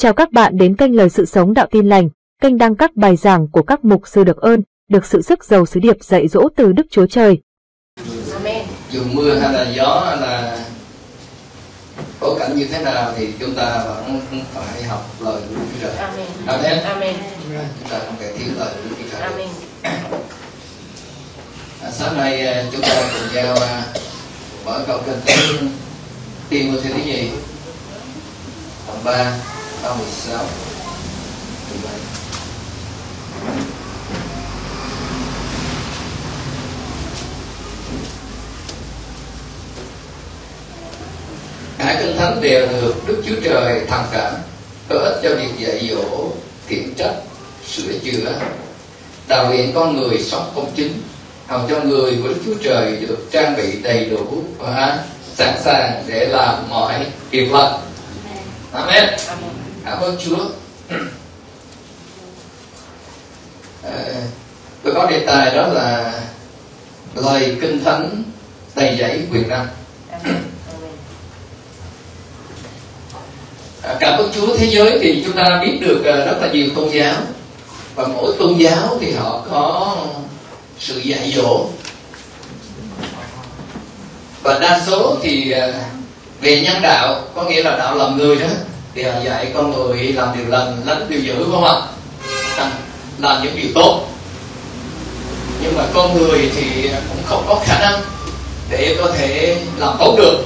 Chào các bạn đến kênh Lời Sự Sống Đạo Tin Lành, kênh đăng các bài giảng của các mục sư được ơn, được sự sức giàu sứ điệp dạy dỗ từ Đức Chúa Trời. Amen. Dù mưa hay là gió hay là bối cảnh như thế nào thì chúng ta vẫn phải học lời của Đức Chúa Trời. Amen. Amen. Amen. Chúng ta không thể thiếu lời của Đức Chúa Trời. Amen. Sáng nay chúng ta cùng nhau mở câu kinh thánh Ti-mô-thê thứ nhì đoạn 3 câu 16. Cả kinh thánh đều được Đức Chúa Trời thằng cảm có ích cho việc dạy dỗ, khiển trách, sửa chữa, đào luyện con người sống công chính, hầu cho người của Đức Chúa Trời được trang bị đầy đủ và sẵn sàng để làm mọi việc lành. Amen. Cảm ơn Chúa. Tôi có đề tài đó là lời kinh thánh đầy dẫy quyền năng. Cảm ơn Chúa, thế giới thì chúng ta biết được rất là nhiều tôn giáo, và mỗi tôn giáo thì họ có sự dạy dỗ, và đa số thì về nhân đạo, có nghĩa là đạo làm người đó, thì họ dạy con người làm điều lành, lánh điều dữ, không ạ? Làm những điều tốt. Nhưng mà con người thì cũng không có khả năng để có thể làm tốt được,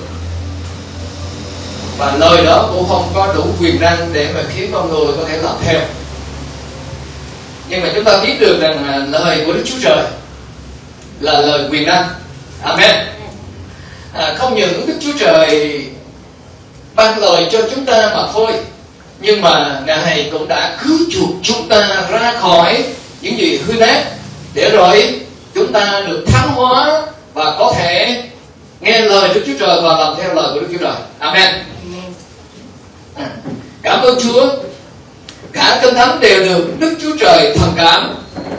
và lời đó cũng không có đủ quyền năng để mà khiến con người có thể làm theo. Nhưng mà chúng ta biết được rằng lời của Đức Chúa Trời là lời quyền năng. Amen. Không những Đức Chúa Trời ban lời cho chúng ta mà thôi, nhưng mà Ngài cũng đã cứu chuộc chúng ta ra khỏi những gì hư nát, để rồi chúng ta được thánh hóa và có thể nghe lời Đức Chúa Trời và làm theo lời của Đức Chúa Trời. Amen. Cảm ơn Chúa. Cả kinh thánh đều được Đức Chúa Trời thần cảm,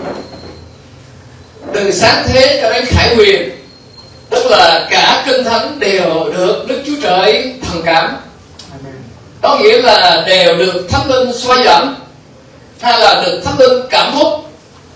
từ sáng thế cho đến khải huyền, tức là cả kinh thánh đều được Đức Chúa Trời thần cảm. Có nghĩa là đều được Thánh Linh xoay dẫn, hay là được Thánh Linh cảm thúc,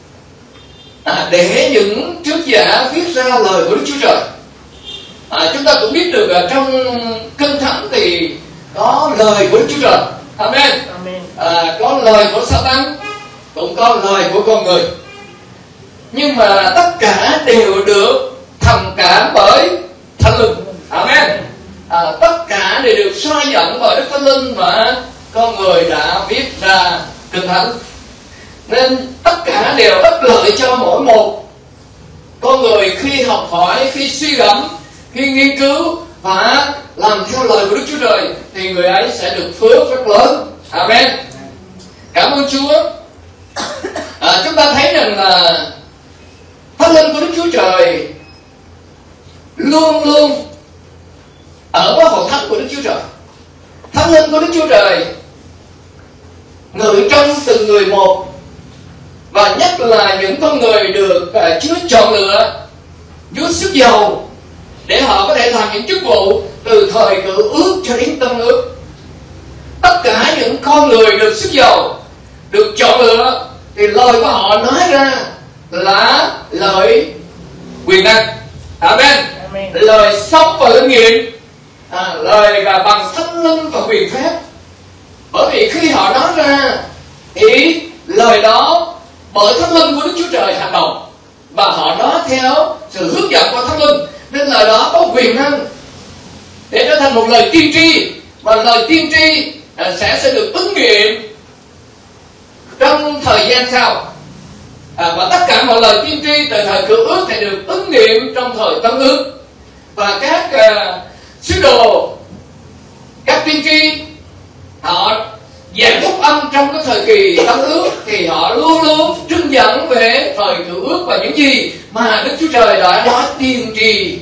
để những trước giả viết ra lời của Đức Chúa Trời. Chúng ta cũng biết được trong kinh thánh thì có lời của Đức Chúa Trời. Amen. Có lời của Satan, cũng có lời của con người. Nhưng mà tất cả đều được thần cảm bởi Thánh Linh. Amen. Tất cả đều được soi dẫn bởi Đức Thánh Linh mà con người đã viết ra kinh thánh. Nên tất cả đều ích lợi cho mỗi một con người khi học hỏi, khi suy gẫm, khi nghiên cứu và làm theo lời của Đức Chúa Trời, thì người ấy sẽ được phước rất lớn. Amen. Cảm ơn Chúa. Chúng ta thấy rằng là Thánh Linh của Đức Chúa Trời luôn luôn ở với hội thánh của Đức Chúa Trời. Thánh Linh của Đức Chúa Trời ngự trong từng người một, và nhất là những con người được Chúa chọn lựa, Chúa sức dầu để họ có thể làm những chức vụ từ thời cựu ước cho đến tân ước. Tất cả những con người được sức dầu, được chọn lựa, thì lời của họ nói ra là lời quyền năng. Amen. Lời sống và linh nghiệm, lời và bằng Thánh Linh và quyền phép. Bởi vì khi họ nói ra thì lời đó bởi Thánh Linh của Đức Chúa Trời hành động, và họ nói theo sự hướng dẫn của Thánh Linh, nên lời đó có quyền năng để trở thành một lời tiên tri, và lời tiên tri sẽ được ứng nghiệm trong thời gian sau. Và tất cả mọi lời tiên tri từ thời cựu ước thì được ứng nghiệm trong thời tân ước. Và các sứ đồ, các tiên tri, họ giảng phúc âm trong cái thời kỳ tân ước, thì họ luôn luôn trưng dẫn về thời cựu ước và những gì mà Đức Chúa Trời đã nói tiên tri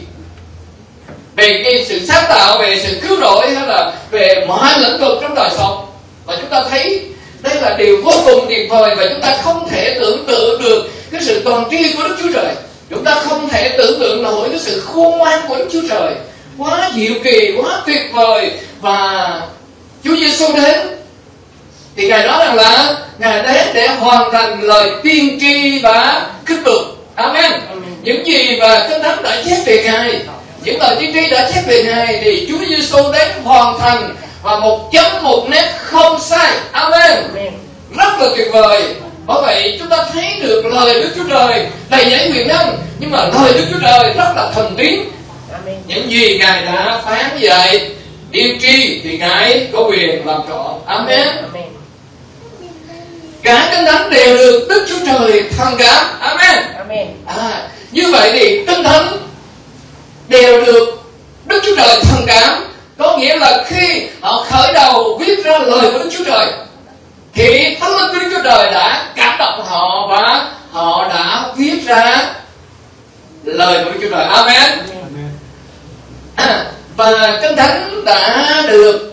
về cái sự sáng tạo, về sự cứu rỗi, hay là về mọi lĩnh vực trong đời sống. Và chúng ta thấy đây là điều vô cùng tuyệt vời, và chúng ta không thể tưởng tượng được cái sự toàn tri của Đức Chúa Trời. Chúng ta không thể tưởng tượng nổi cái sự khôn ngoan của Đức Chúa Trời, quá diệu kỳ, quá tuyệt vời. Và Chúa Giêsu đến thì Ngài nói rằng là Ngài đến để hoàn thành lời tiên tri và khích lục. Amen. Những gì mà Kinh Thánh đã chép về Ngài, những lời tiên tri đã chép về Ngài thì Chúa Giêsu đến hoàn thành và một chấm một nét không sai. Amen. Rất là tuyệt vời. Bởi vậy chúng ta thấy được lời Đức Chúa Trời đầy dẫy quyền năng, nhưng mà lời Đức Chúa Trời rất là thần tín. Những gì Ngài đã phán dạy tiên tri thì Ngài có quyền làm trọn. Amen. Cả Kinh Thánh đều được Đức Chúa Trời thần cảm. Amen. Như vậy thì Kinh Thánh đều được Đức Chúa Trời thần cảm, có nghĩa là khi họ khởi đầu viết ra lời của Đức Chúa Trời thì Thánh Linh của Đức Chúa Trời đã cảm động họ và họ đã viết ra lời của Đức Chúa Trời. Amen. Và Kinh Thánh đã được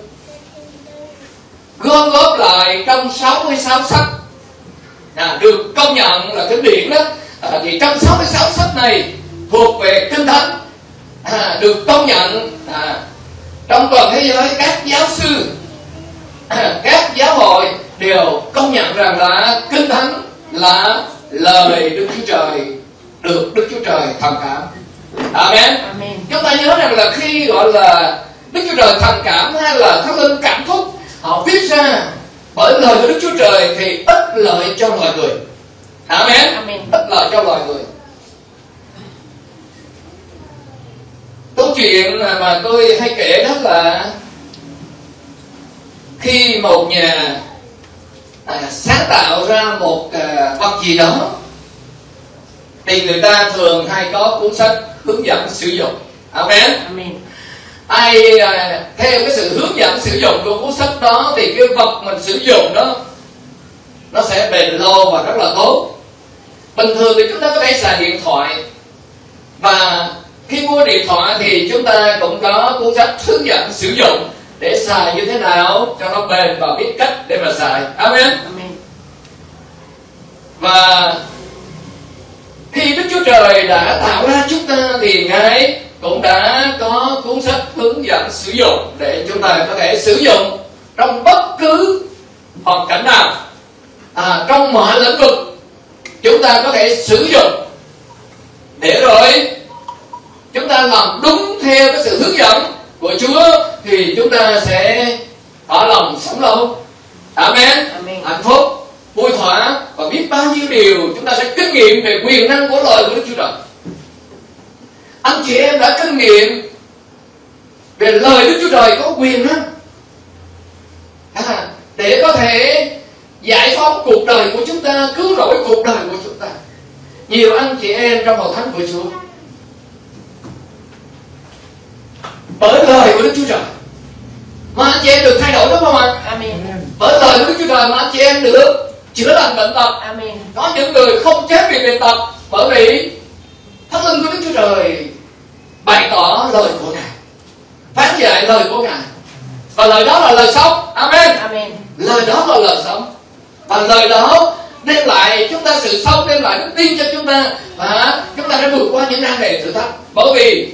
gom góp lại trong 66 sách, được công nhận là kinh điển đó. Thì trong 66 sách này thuộc về Kinh Thánh, được công nhận trong toàn thế giới. Các giáo sư, các giáo hội đều công nhận rằng là Kinh Thánh là lời Đức Chúa Trời, được Đức Chúa Trời thần cảm. Amen. Chúng ta nhớ rằng là khi gọi là Đức Chúa Trời thần cảm hay là Thánh Linh cảm thúc, họ viết ra bởi lời của Đức Chúa Trời thì ích lợi cho loài người. Amen. Ích lợi cho loài người. Câu chuyện mà tôi hay kể đó là khi một nhà sáng tạo ra một vật gì đó thì người ta thường hay có cuốn sách hướng dẫn sử dụng. Amen. Ai theo cái sự hướng dẫn sử dụng của cuốn sách đó thì cái vật mình sử dụng đó nó sẽ bền lâu và rất là tốt. Bình thường thì chúng ta có thể xài điện thoại, và khi mua điện thoại thì chúng ta cũng có cuốn sách hướng dẫn sử dụng để xài như thế nào cho nó bền và biết cách để mà xài. Amen. Và khi Đức Chúa Trời đã tạo ra chúng ta thì Ngài cũng đã có cuốn sách hướng dẫn sử dụng để chúng ta có thể sử dụng trong bất cứ hoàn cảnh nào, trong mọi lĩnh vực chúng ta có thể sử dụng, để rồi chúng ta làm đúng theo cái sự hướng dẫn của Chúa thì chúng ta sẽ ở lòng sống lâu. Amen. Hạnh phúc, vui thỏa và biết bao nhiêu điều chúng ta sẽ kinh nghiệm về quyền năng của lời của Đức Chúa Trời. Anh chị em đã kinh nghiệm về lời Đức Chúa Trời có quyền năng để có thể giải phóng cuộc đời của chúng ta, cứu rỗi cuộc đời của chúng ta. Nhiều anh chị em trong hội thánh của Chúa bởi lời của Đức Chúa Trời mà anh chị em được thay đổi, đúng không ạ? Bởi lời của Đức Chúa Trời mà anh chị em được chữa lành bệnh tật. Có những người không chết vì bệnh tật bởi vì Thánh Linh của Đức Chúa Trời bày tỏ lời của Ngài, phán dạy lời của Ngài, và lời đó là lời sống. Amen. Lời đó là lời sống, và lời đó đem lại chúng ta sự sống, đem lại đức tin cho chúng ta, và chúng ta sẽ vượt qua những nan đề thử thách. Bởi vì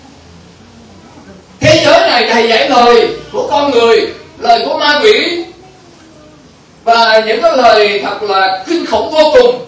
thế giới này đầy dẫy lời của con người, lời của ma quỷ, và những cái lời thật là kinh khủng vô cùng.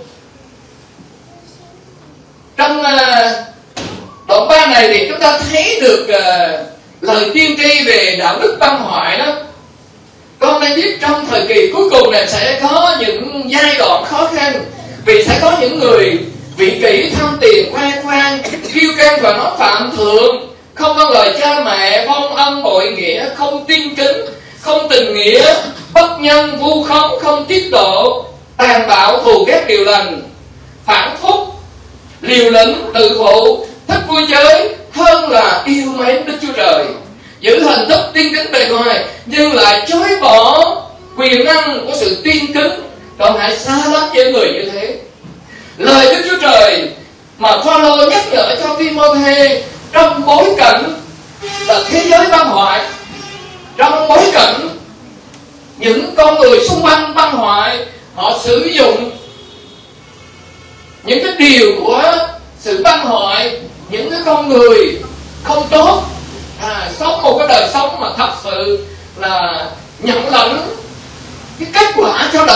Trong đoạn 3 này thì chúng ta thấy được lời tiên tri về đạo đức băng hoại đó. Con đang biết trong thời kỳ cuối cùng này sẽ có những giai đoạn khó khăn, vì sẽ có những người vị kỷ, tham tiền, khoe khoang, kiêu căng và nói phạm thượng, không có lời cha mẹ, vong ân bội nghĩa, không tin kính, không tình nghĩa, bất nhân, vu khống, không tiết độ, tàn bạo, thù ghét điều lành, phản phúc, liều lĩnh, tự phụ, thích vui chơi hơn là yêu mến Đức Chúa Trời, giữ hình thức tiên kính bề ngoài nhưng lại chối bỏ quyền năng của sự tiên kính. Còn hãy xa lắm với người như thế. Lời Đức Chúa Trời mà Phaolô nhắc nhở cho Timôthê trong bối cảnh là thế giới băng hoại, trong bối cảnh những con người xung quanh băng hoại, họ sử dụng những cái điều của sự băng hoại, những cái con người không tốt, sống một cái đời sống mà thật sự là nhận lãnh cái kết quả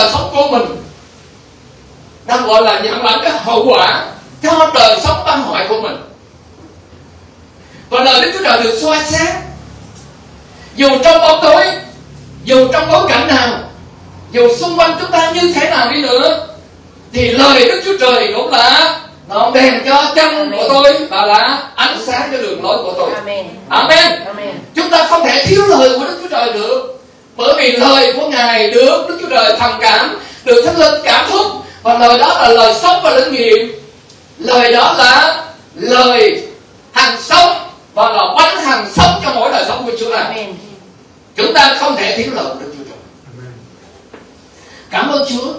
đời sống của mình đang gọi là nhận lãnh cái hậu quả cho đời sống băng hoại của mình. Và lời Đức Chúa Trời được soi sáng, dù trong bóng tối, dù trong bối cảnh nào, dù xung quanh chúng ta như thế nào đi nữa, thì lời Đức Chúa Trời cũng là ngọn đèn cho chân của tôi và là ánh sáng cho đường lối của tôi. Amen. Amen. Amen. Chúng ta không thể thiếu lời của Đức Chúa Trời được, bởi vì lời của Ngài được Đức Chúa Trời thầm cảm, được Thánh Linh cảm thúc, và lời đó là lời sống và linh nghiệm. Lời đó là lời hàng sống và là bánh hàng sống cho mỗi đời sống của chúng ta. Amen. Chúng ta không thể thiếu lời của Đức Chúa Trời. Cảm ơn Chúa.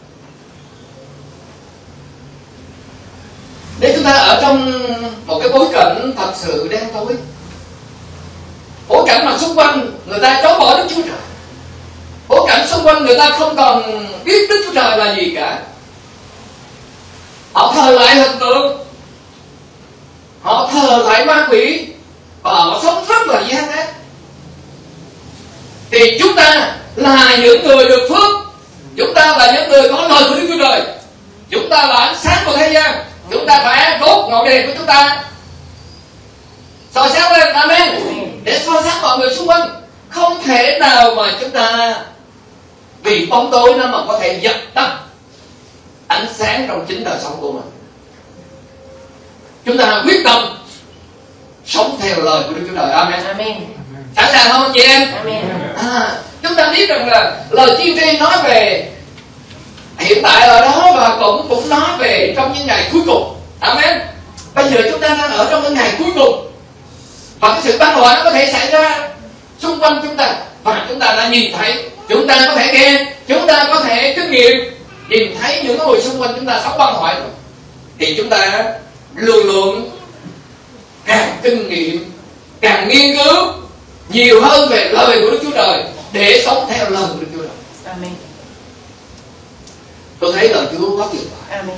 Nếu chúng ta ở trong một cái bối cảnh thật sự đen tối, bối cảnh mà xung quanh người ta chối bỏ Đức Chúa Trời, bối cảnh xung quanh người ta không còn biết Đức Chúa Trời là gì cả, họ thờ lại hình tượng, họ thờ lại ma quỷ và họ sống rất là gian ác, thì chúng ta là những người được phước, chúng ta là những người có lời của Đức Chúa Trời, chúng ta là ánh sáng của thế gian. Chúng ta phải đốt ngọn đèn của chúng ta soi sáng lên, amen, để soi sáng mọi người xung quanh. Không thể nào mà chúng ta vì bóng tối nó mà có thể dập tắt ánh sáng trong chính đời sống của mình. Chúng ta quyết tâm sống theo lời của Đức Chúa Trời, amen. Amen. Sẵn sàng không chị em? Amen. Chúng ta biết rằng là lời tiên tri nói về hiện tại ở đó, và cũng nói về trong những ngày cuối cùng, amen. Bây giờ chúng ta đang ở trong những ngày cuối cùng, và cái sự băng hoại nó có thể xảy ra xung quanh chúng ta, và chúng ta đã nhìn thấy, chúng ta có thể nghe, chúng ta có thể kinh nghiệm, nhìn thấy những người xung quanh chúng ta sống băng hoại rồi, thì chúng ta luôn luôn càng kinh nghiệm, càng nghiên cứu nhiều hơn về lời của Đức Chúa Trời để sống theo lời của Đức Chúa Trời. Amen. Tôi thấy lời Chúa quá tuyệt vời. Amen.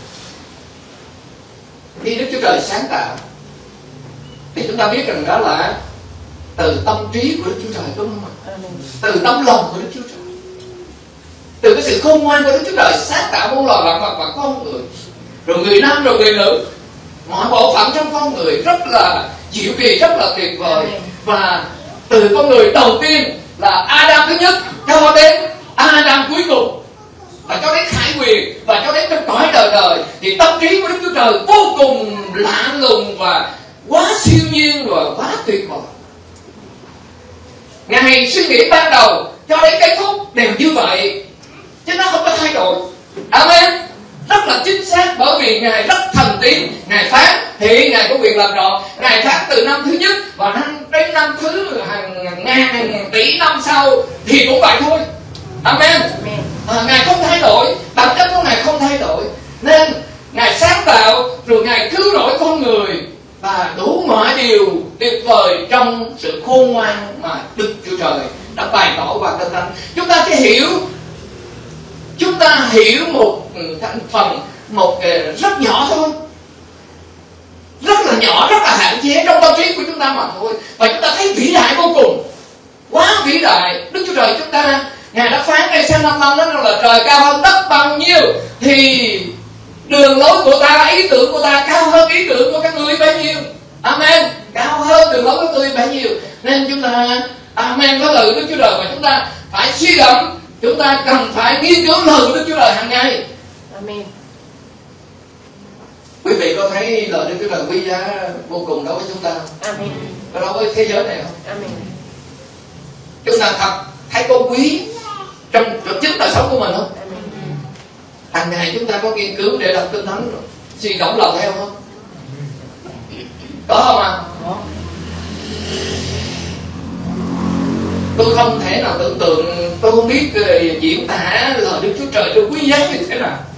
Khi Đức Chúa Trời sáng tạo thì chúng ta biết rằng đó là từ tâm trí của Đức Chúa Trời, đúng không ạ? Amen. Từ tấm lòng của Đức Chúa Trời, từ cái sự khôn ngoan của Đức Chúa Trời sáng tạo muôn loài vạn vật và con người, rồi người nam rồi người nữ, mọi bộ phận trong con người rất là diệu kỳ, rất là tuyệt vời. Và từ con người đầu tiên là Adam thứ nhất cho đến Adam cuối cùng, và cho đến khải quyền, và cho đến trong cõi đời đời, thì tâm trí của Đức Chúa Trời vô cùng lạ lùng và quá siêu nhiên và quá tuyệt vời. Ngài suy nghĩ ban đầu cho đến kết thúc đều như vậy, chứ nó không có thay đổi. Amen. Rất là chính xác, bởi vì Ngài rất thần tín. Ngài phán thì Ngài có quyền làm trọn. Ngài phán từ năm thứ nhất và đến năm thứ hàng ngàn tỷ năm sau thì cũng vậy thôi. Amen. Ngài không thay đổi, bản chất của Ngài không thay đổi, nên Ngài sáng tạo rồi Ngài cứu rỗi con người và đủ mọi điều tuyệt vời trong sự khôn ngoan mà Đức Chúa Trời đã bày tỏ và tinh thánh. Chúng ta chỉ hiểu, chúng ta hiểu một thành phần, một rất nhỏ thôi, rất là nhỏ, rất là hạn chế trong tâm trí của chúng ta mà thôi, và chúng ta thấy vĩ đại vô cùng, quá vĩ đại. Đức Chúa Trời chúng ta, Ngài đã phán ngay sang 5 năm đó là trời cao hơn đất bao nhiêu, thì đường lối của ta, ý tưởng của ta cao hơn ý tưởng của các ngươi bấy nhiêu. Amen. Cao hơn đường lối của các ngươi bấy nhiêu. Nên chúng ta amen có lời Đức Chúa Trời, và chúng ta phải suy gẫm, chúng ta cần phải nghiên cứu lời của Đức Chúa Trời hàng ngày. Amen. Quý vị có thấy lời Đức Chúa Trời quý giá vô cùng đối với chúng ta không? Amen. Và đối với thế giới này không? Amen. Chúng ta thật thấy có quý trong chính đời sống của mình không? Amen. Hàng ngày chúng ta có nghiên cứu để đọc Kinh Thánh rồi suy gẫm lòng theo không? Có không ạ? Tôi không thể nào tưởng tượng, tôi không biết diễn tả lời Đức Chúa Trời tôi quý giá như thế nào.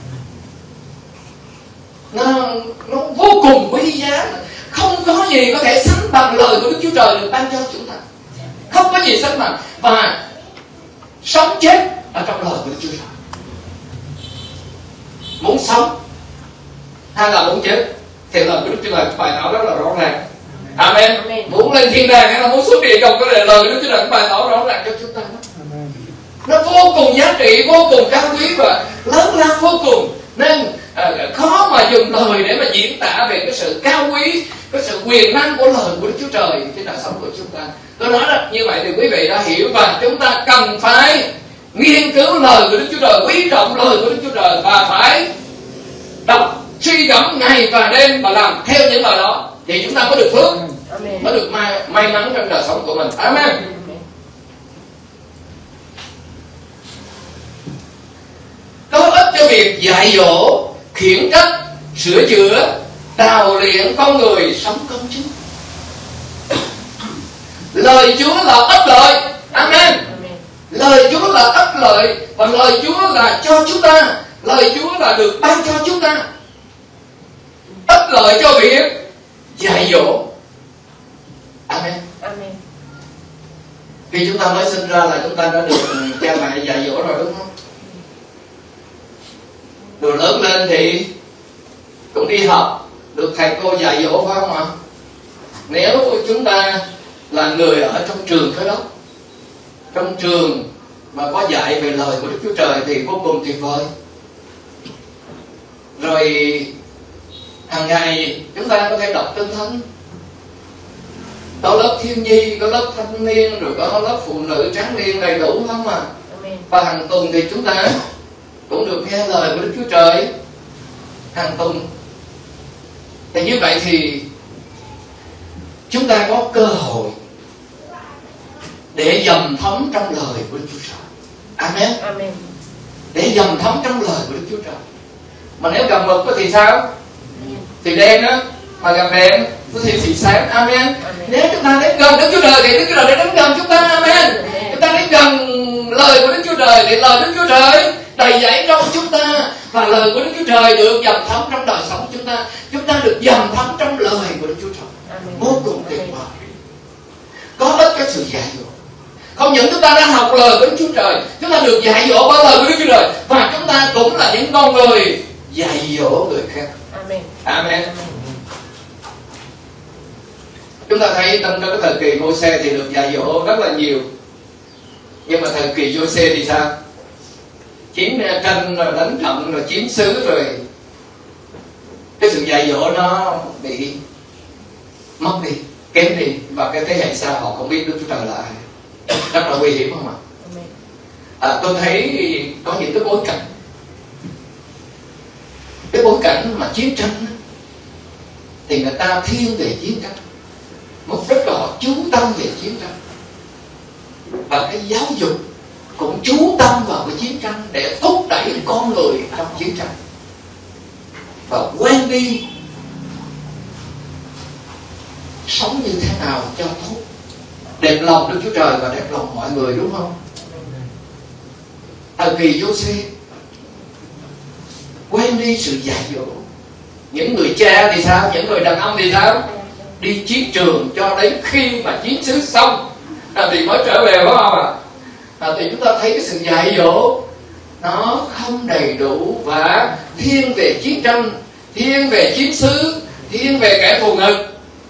Nó vô cùng quý giá, không có gì có thể sánh bằng lời của Đức Chúa Trời được ban cho chúng ta, không có gì sánh bằng. Và sống chết ở trong lời của Đức Chúa Trời. Muốn sống hay là muốn chết thì lời của Đức Chúa Trời bài tỏ rất là rõ ràng. Amen. Amen. Muốn lên thiên đàng hay là muốn xuống địa ngục, cái lời của Đức Chúa Trời bài tỏ rõ ràng cho chúng ta. Nó vô vô cùng giá trị, vô cùng cao quý và lớn lao vô cùng. Nên khó mà dùng lời để mà diễn tả về cái sự cao quý, cái sự quyền năng của lời của Đức Chúa Trời trên đời sống của chúng ta. Tôi nói đó, như vậy thì quý vị đã hiểu, và chúng ta cần phải nghiên cứu lời của Đức Chúa Trời, quý trọng lời của Đức Chúa Trời, và phải đọc suy gẫm ngày và đêm và làm theo những lời đó, thì chúng ta mới được phước, mới được may mắn trong đời sống của mình. Amen. Có ích cho việc dạy dỗ, khiển trách, sửa chữa, đào luyện con người sống công chính. Lời Chúa là ích lợi. Amen. Lời Chúa là ích lợi, và lời Chúa là cho chúng ta, lời Chúa là được ban cho chúng ta. Ích lợi cho việc dạy dỗ. Amen. Amen. Khi chúng ta mới sinh ra là chúng ta đã được cha mẹ dạy dỗ rồi, đúng không? Rồi lớn lên thì cũng đi học, được thầy cô dạy dỗ, phải không ạ? Nếu chúng ta là người ở trong trường Cơ Đốc, trong trường mà có dạy về lời của Đức Chúa Trời thì vô cùng tuyệt vời. Rồi hàng ngày chúng ta có thể đọc Kinh Thánh, có lớp thiếu nhi, có lớp thanh niên, rồi có lớp phụ nữ tráng niên đầy đủ, không ạ? Và hàng tuần thì chúng ta cũng được nghe lời của Đức Chúa Trời hàng tuần. Thì như vậy thì chúng ta có cơ hội để dầm thấm trong lời của Đức Chúa Trời. Amen. Amen. Để dầm thấm trong lời của Đức Chúa Trời. Mà nếu cầm mực thì sao? Thì đen á, mà cầm đèn thì sáng. Amen. Amen. Nếu chúng ta đến gần Đức Chúa Trời thì Đức Chúa Trời để đến gần chúng ta. Amen. Chúng ta đến gần lời của Đức Chúa Trời thì lời Đức Chúa Trời đầy dẫy trong chúng ta, và lời của Đức Chúa Trời được dầm thấm trong đời sống chúng ta. Chúng ta được dầm thấm trong lời của Đức Chúa Trời. Vô cùng tuyệt vời. Có ích cái sự dạy dỗ. Không những chúng ta đã học lời của Đức Chúa Trời, chúng ta được dạy dỗ qua lời của Đức Chúa Trời, và chúng ta cũng là những con người dạy dỗ người khác. Amen. Amen. Chúng ta thấy trong cái thời kỳ Mô-se thì được dạy dỗ rất là nhiều, nhưng mà thời kỳ Giô-se thì sao? Chiến tranh rồi đánh trận rồi chiếm xứ, rồi cái sự dạy dỗ nó bị mất đi, kém đi, và cái thế hệ sau họ không biết Đức Chúa Trời là ai. Rất là nguy hiểm, không ạ? Tôi thấy có những cái bối cảnh mà chiến tranh thì người ta thiên về chiến tranh, mục đích là họ chú tâm về chiến tranh, và cái giáo dục cũng chú tâm vào cái chiến tranh để thúc đẩy con người trong chiến tranh, và quen đi sống như thế nào cho tốt, đẹp lòng Đức Chúa Trời và đẹp lòng mọi người, đúng không? Thời kỳ Giô-se quen đi sự dạy dỗ. Những người cha thì sao? Những người đàn ông thì sao? Đi chiến trường cho đến khi mà chiến xứ xong thì mới trở về, phải không ạ? Thì chúng ta thấy cái sự dạy dỗ nó không đầy đủ, và thiên về chiến tranh, thiên về chiến xứ, thiên về kẻ thù nghịch,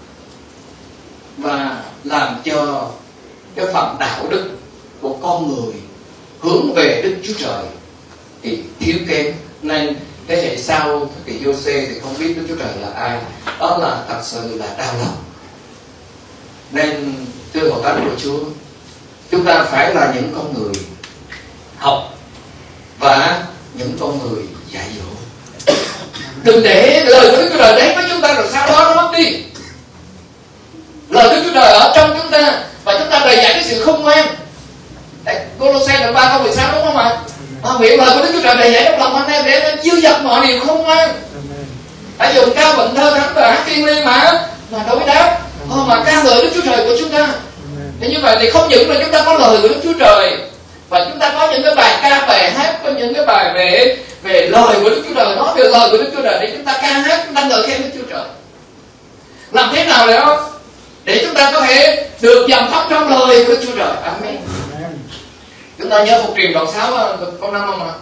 và làm cho cái phần đạo đức của con người hướng về Đức Chúa Trời thì thiếu kém. Nên thế hệ sau thời kỳ Giô-se thì không biết Đức Chúa Trời là ai. Đó là thật sự là đau lòng. Nên thưa hội thánh của Chúa, chúng ta phải là những con người học và những con người dạy dỗ. Đừng để lời của Đức Chúa Trời đến với chúng ta rồi sau đó nó mất đi. Lời Đức Chúa Trời ở trong chúng ta, và chúng ta đầy dẫy cái sự khôn ngoan. Cô-lô-se đoạn 3 câu 16, đúng không ạ? Nguyện lời của Đức Chúa Trời đầy dẫy trong lòng anh em để dư dật mọi điều khôn ngoan. Hãy dùng cao bệnh thơ thánh và hát thiên liêng mà đối đáp, mà ca ngợi Đức Chúa Trời của chúng ta. Thế như vậy thì không những là chúng ta có lời của Đức Chúa Trời, và chúng ta có những cái bài ca, bài hát, có những cái bài về lời của Đức Chúa Trời, nói về lời của Đức Chúa Trời để chúng ta ca hát, chúng ta ngợi khen Đức Chúa Trời. Làm thế nào để chúng ta có thể được dầm thấm trong lời của Đức Chúa Trời. Amen. Chúng ta nhớ Phục Truyền đoạn 6 câu 5 không ạ?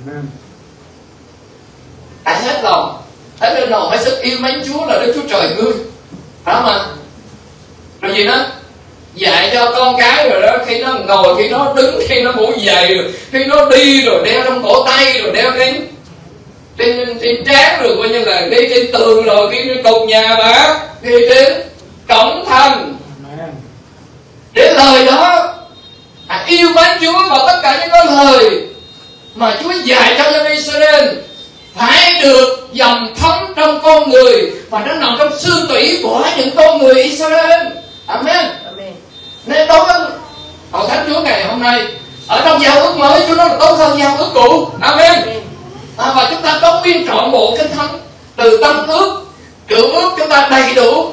Hãy hết lòng, hãy lên lòng, hãy sức yêu mến Chúa là Đức Chúa Trời ngươi. Phải không ạ? Rồi gì nữa? dạy cho con cái rồi đó, khi nó ngồi, khi nó đứng, khi nó ngủ dậy, rồi khi nó đi rồi đeo trong cổ tay, rồi đeo trên trán, rồi coi như là đi trên tường, rồi đi trên cột nhà mà đi trên cổng thành, để lời đó yêu mến Chúa. Và tất cả những cái lời mà Chúa dạy cho dân Israel phải được dòng thấm trong con người, và nó nằm trong xương tủy của những con người Israel. Amen. Nên đối với hội thánh Chúa ngày hôm nay, ở trong giao ước mới, Chúa nói là tốt hơn giao ước cũ. Amen. Và chúng ta có nguyên trọn bộ Kinh Thánh, từ Tân ước, Cựu ước, chúng ta đầy đủ,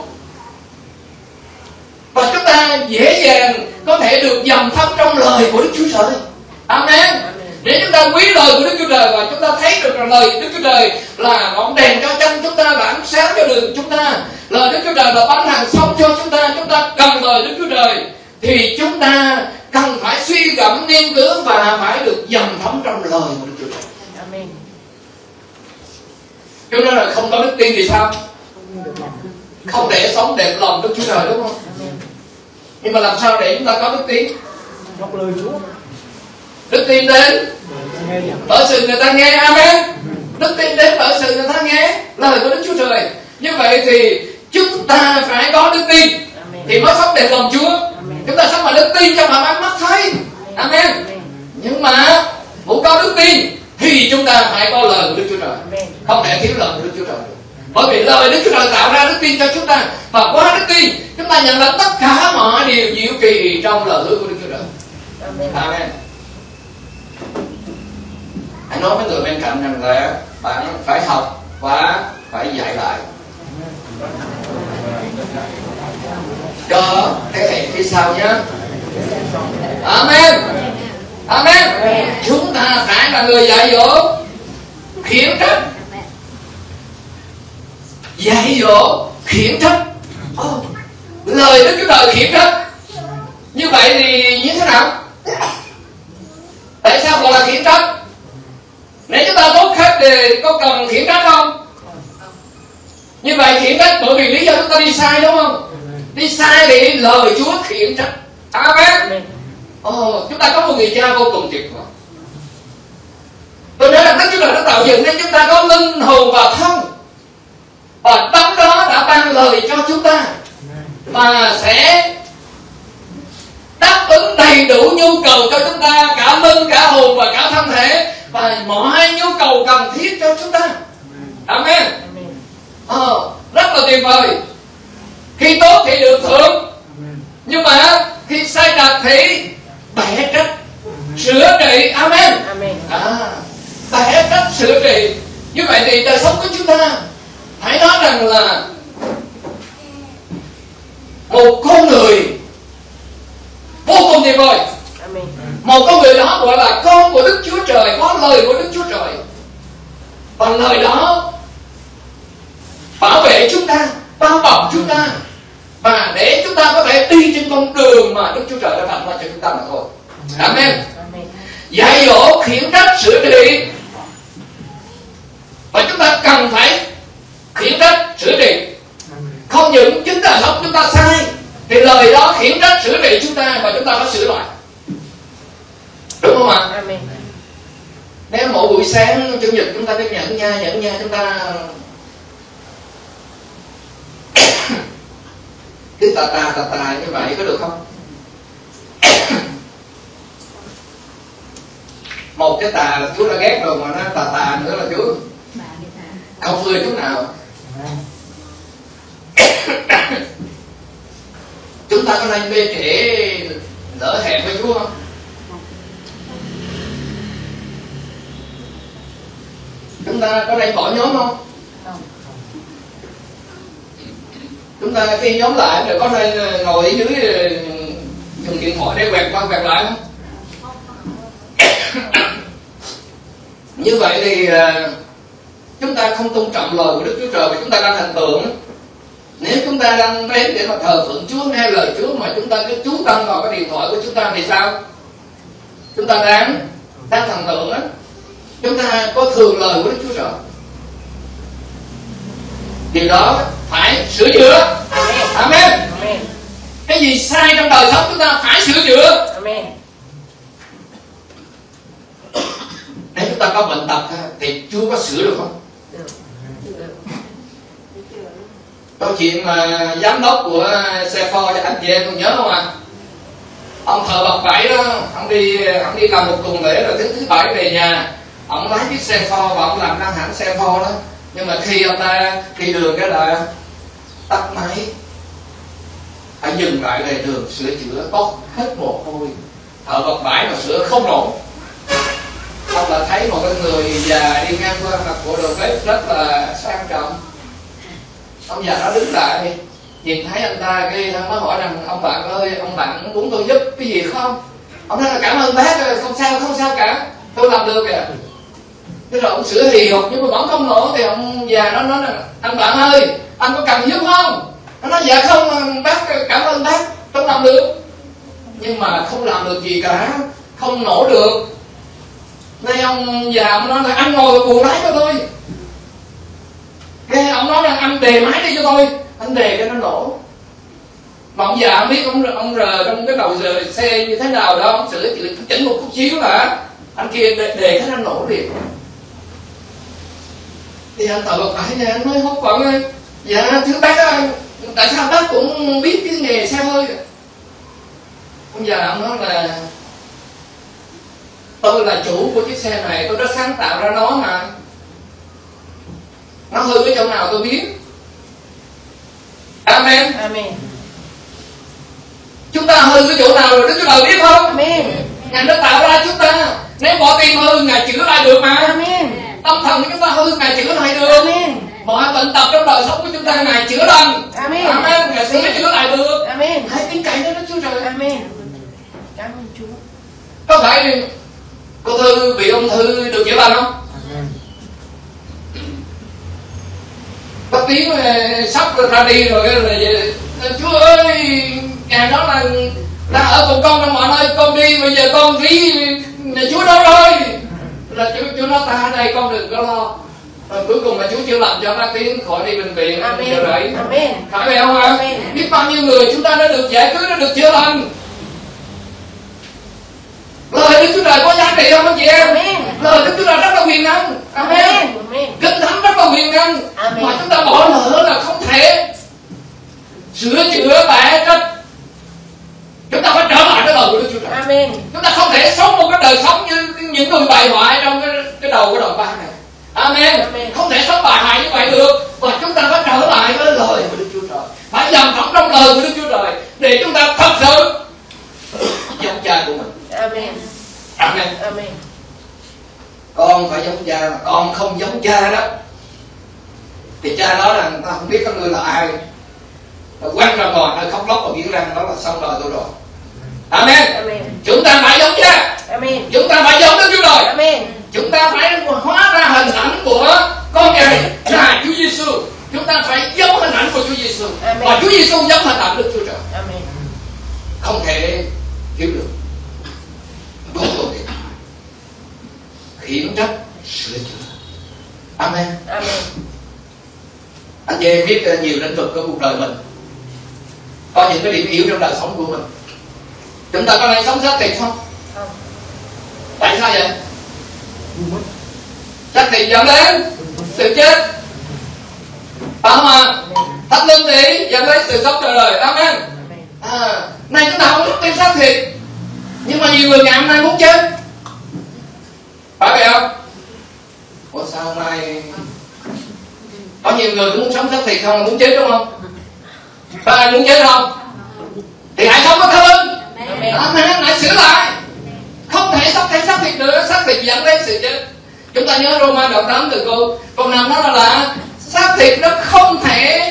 và chúng ta dễ dàng có thể được dòng thấm trong lời của Đức Chúa Trời. Amen. Để chúng ta quý lời của Đức Chúa Trời, và chúng ta thấy được rằng lời Đức Chúa Trời là ngọn đèn cho chân chúng ta, là ánh sáng cho đường chúng ta. Lời Đức Chúa Trời là bánh hàng sống cho chúng ta. Chúng ta cần lời Đức Chúa Trời thì chúng ta cần phải suy gẫm, nghiên cứu và phải được dòng thấm trong lời của Đức Chúa Trời. Amen. Chúng ta là không có đức tin thì sao? Không để sống đẹp lòng Đức Chúa Trời, đúng không? Nhưng mà làm sao để chúng ta có đức tin? Đọc lời Chúa. Đức tin đến bởi sự người ta nghe. Amen. Đức tin đến bởi sự người ta nghe lời của Đức Chúa Trời. Như vậy thì chúng ta phải có đức tin thì mới sống đẹp lòng Chúa. Chúng ta sống mà đức tin cho mà mắt thấy. Amen. Nhưng mà muốn có đức tin thì chúng ta phải có lời của Đức Chúa Trời, không thể thiếu lời của Đức Chúa Trời. Bởi vì lời Đức Chúa Trời tạo ra đức tin cho chúng ta, và qua đức tin chúng ta nhận lãnh tất cả mọi điều diệu kỳ trong lời hứa của Đức Chúa Trời. Amen. Hãy nói với người bên cạnh rằng là bạn phải học và phải dạy lại cho thế hệ phía sau nhé. Amen. Amen. Chúng ta phải là người dạy dỗ, khiển trách. Dạy dỗ, khiển trách. Lời Đức Chúa Trời khiển trách. Như vậy thì như thế nào? Tại sao gọi là khiển trách? Nếu chúng ta tốt khách thì có cần khiển trách không? Như vậy khiển trách bởi vì lý do chúng ta đi sai, đúng không? Đi sai thì lời Chúa khiển trách. Amen. Chúng ta có một người cha vô cùng tuyệt vời. Tôi nói là Đức Chúa Trời đã tạo dựng nên chúng ta có linh hồn và thân, và Đấng đó đã ban lời cho chúng ta và sẽ đáp ứng đầy đủ nhu cầu cho chúng ta, cả linh, cả hồn và cả thân thể, và mọi nhu cầu cần thiết cho chúng ta. Amen. Rất là tuyệt vời. Khi tốt thì được thưởng, nhưng mà khi sai trật thì bẻ trách, sửa trị. Amen. Bẻ trách, sửa trị. Như vậy thì đời sống của chúng ta phải nói rằng là một con người vô cùng tuyệt vời. Một con người đó gọi là con của Đức Chúa Trời, có lời của Đức Chúa Trời, và lời đó bảo vệ chúng ta, bao bọc chúng ta, và để chúng ta có thể đi trên con đường mà Đức Chúa Trời đã đặt ra cho chúng ta mà thôi. Amen. Dạy dỗ, khiển trách, sửa trị, và chúng ta cần phải khiển trách, sửa trị. Không những chính là lúc chúng ta sai thì lời đó khiển trách, sửa trị chúng ta, và chúng ta phải sửa lại, đúng không ạ? Nếu mỗi buổi sáng Chủ nhật chúng ta cứ nhẫn nha chúng ta cứ tà như vậy có được không? Một cái tà là Chúa đã ghét rồi, mà nó tà nữa là Chúa không vui chút nào. Chúng ta có nên bê trễ lỡ hẹn với Chúa không? Chúng ta có nên bỏ nhóm không? Chúng ta khi nhóm lại rồi có nên ngồi ở dưới dùng điện thoại để quẹt qua quẹt lại không? Như vậy thì chúng ta không tôn trọng lời của Đức Chúa Trời, và chúng ta đang thành tượng. Nếu chúng ta đang đến để mà thờ phượng Chúa, nghe lời Chúa, mà chúng ta cứ chú tâm vào cái điện thoại của chúng ta thì sao? Chúng ta đang thần tượng đó. Chúng ta có thường lời của Đức Chúa Trời. Điều đó phải sửa chữa. Amen. Cái gì sai trong đời sống chúng ta phải sửa chữa. Amen. Nếu chúng ta có bệnh tật thì Chúa có sửa được không? Câu chuyện mà giám đốc của Sephora cho anh chị em còn nhớ không ạ? Ông thợ bậc bảy đó, ông đi làm một tuần lễ rồi thứ bảy về nhà, ông lái chiếc xe Ford và ông làm năng hãng xe Ford đó. Nhưng mà khi ông ta đi đường cái là tắt máy, phải dừng lại lề đường sửa chữa, tóc hết mồ hôi, thợ bậc bãi mà sửa không nổi. Ông là thấy một cái người già đi ngang qua mặc bộ đồ bếp rất là sang trọng. Ông già đó đứng lại nhìn thấy anh ta cái mới hỏi rằng ông bạn ơi, ông bạn muốn tôi giúp cái gì không? Ông nói là cảm ơn bác, không sao cả, tôi làm được kìa. Thế rồi ông sửa hì hục nhưng mà vẫn không nổi thì ông già nó nói là anh bạn ơi, anh có cần giúp không? Nó nói dạ không bác, cảm ơn bác, tôi làm được. Nhưng mà không làm được gì cả, không nổi được. Nên ông già ông nói là anh ngồi vào buồng lái cho tôi. Cái ông nói là anh đề máy đi cho tôi, anh đề cho nó nổ. Mà ông già không biết ông rờ trong cái đầu giờ xe như thế nào đó, ông sửa chỉnh một chút xíu là anh kia đề cái nó nổ liền. Thì anh thợ bậc bãi này anh nói hốt quẩn ơi, dạ thưa bác ơi, tại sao bác cũng biết cái nghề xe hơi? Ông già ông nói là tôi là chủ của chiếc xe này, tôi đã sáng tạo ra nó mà. Nó hư cái chỗ nào tôi biết. Amen. Amen. Chúng ta hư cái chỗ nào rồi Đức Chúa Trời biết không? Amen. Ngài đã tạo ra chúng ta. Nếu bỏ tim hư Ngài chữa lại được mà. Amen. Tâm thần của chúng ta hư Ngài chữa lại được. Amen. Mọi bệnh tật trong đời sống của chúng ta Ngài chữa lành. Amen. Amen. Ngài sẽ chữa lại được. Amen. Hãy tin cậy đến Đức Chúa Trời. Amen. Cảm ơn Chúa. Có phải cô Thư bị ung thư được chữa lành không? Có tiếng sắp ra đi rồi Chúa ơi, Ngài nói là đang ở cùng con trong mọi nơi, con đi bây giờ con ví Chúa đâu rồi? Là Chúa nói ta ở đây, con đừng có lo. Rồi cuối cùng là Chúa chữa lành cho bác Tiến khỏi đi bệnh viện. Amen. Amen. Phải vậy không ạ? Biết bao nhiêu người chúng ta đã được giải cứu, đã được chữa lành. Lời Đức Chúa Trời có giá trị không anh chị em? Amen. Lời Đức Chúa Trời rất là quyền năng. Amen. Kinh Thánh rất là quyền năng. Mà chúng ta bỏ lỡ là không thể sửa chữa bẻ trách. Chúng ta phải trở lại cái lời của Đức Chúa Trời. Amen. Chúng ta không thể sống một cái đời sống như những người bại hoại trong cái đầu của đoạn 3 này. Amen. Không thể sống bại hoại như vậy được. Và chúng ta phải trở lại với lời của Đức Chúa Trời. Phải dần thẳng trong lời của Đức Chúa Trời để chúng ta thật sự giống cha của mình. Amen. Amen. Amen. Con phải giống cha, mà con không giống cha đó thì cha nói là ta không biết các ngươi là ai, quăng ra ngoài nơi khóc lóc và nghiến răng, đó là xong đời tôi rồi. Amen. Amen. Chúng ta phải giống cha. Amen. Chúng ta phải giống Đức Chúa Trời. Amen. Chúng ta phải hóa ra hình ảnh của con Ngài là Chúa Giêsu. Chúng ta phải giống hình ảnh của Chúa Giêsu. Và Chúa Giêsu giống hình ảnh Đức Chúa Trời. Amen. Không thể thiếu được. Đúng rồi. Khiển trách, sửa chữa. Amen. Amen. Anh chị em biết nhiều lĩnh vực của cuộc đời mình, có những cái điểm yếu trong đời sống của mình. Chúng ta có đang sống xác thịt không? Không. Tại sao vậy? Xác thịt dẫn đến sự chết, phải không ạ? Thánh linh thì dẫn đến sự sống đời đời. Amen. Này chúng ta không muốn tin xác thịt, nhưng mà nhiều người ngày hôm nay muốn chết, phải vậy không? Ủa sao hôm nay có nhiều người cũng muốn sống xác thịt không, muốn chết đúng không? Có ai muốn chết không? Thì hãy sống với Thánh Linh. Amen. Hãy sửa lại. Không thể sống theo xác thịt nữa, xác thịt dẫn đến sự chết. Chúng ta nhớ Roma đoạn 8 từ câu 5 đó là xác thịt nó không thể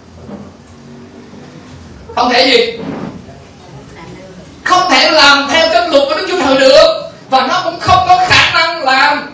gì? Không thể làm theo cái luật của Đức Chúa Trời được, và nó cũng không có khả năng làm.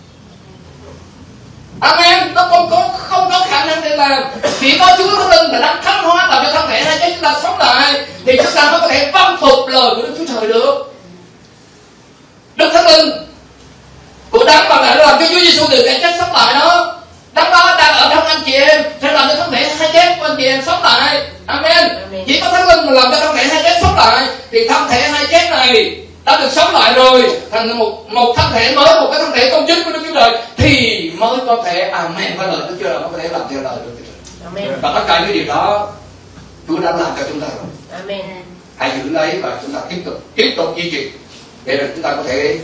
Amen. Nó không có khả năng để làm. Chỉ có Chúa Thánh Linh là đang thánh hóa làm cho thân thể hai chúng ta sống lại, thì chúng ta mới có thể vâng phục lời của Đức Chúa Trời được. Đức Thánh Linh của Đấng mà đã làm cho Chúa Giêsu từ cái chết sống lại đó, Đấng đó đang ở trong anh chị em, sẽ làm cho thân thể hai chết của anh chị em sống lại. Amen. Chỉ có Thánh Linh mà làm cho thân thể hai chết sống lại, thì thân thể hai chết này đã được sống lại rồi, thành một thân thể mới, một cái thân thể công chính của Đức Chúa Trời, thì mới có thể amen với lời Đức Chúa Trời, mới có thể làm theo lời Đức Chúa Trời. Amen. Và tất cả những điều đó Chúa đã làm cho chúng ta rồi. Amen. Hãy giữ lấy và chúng ta tiếp tục duy trì để rồi chúng ta có thể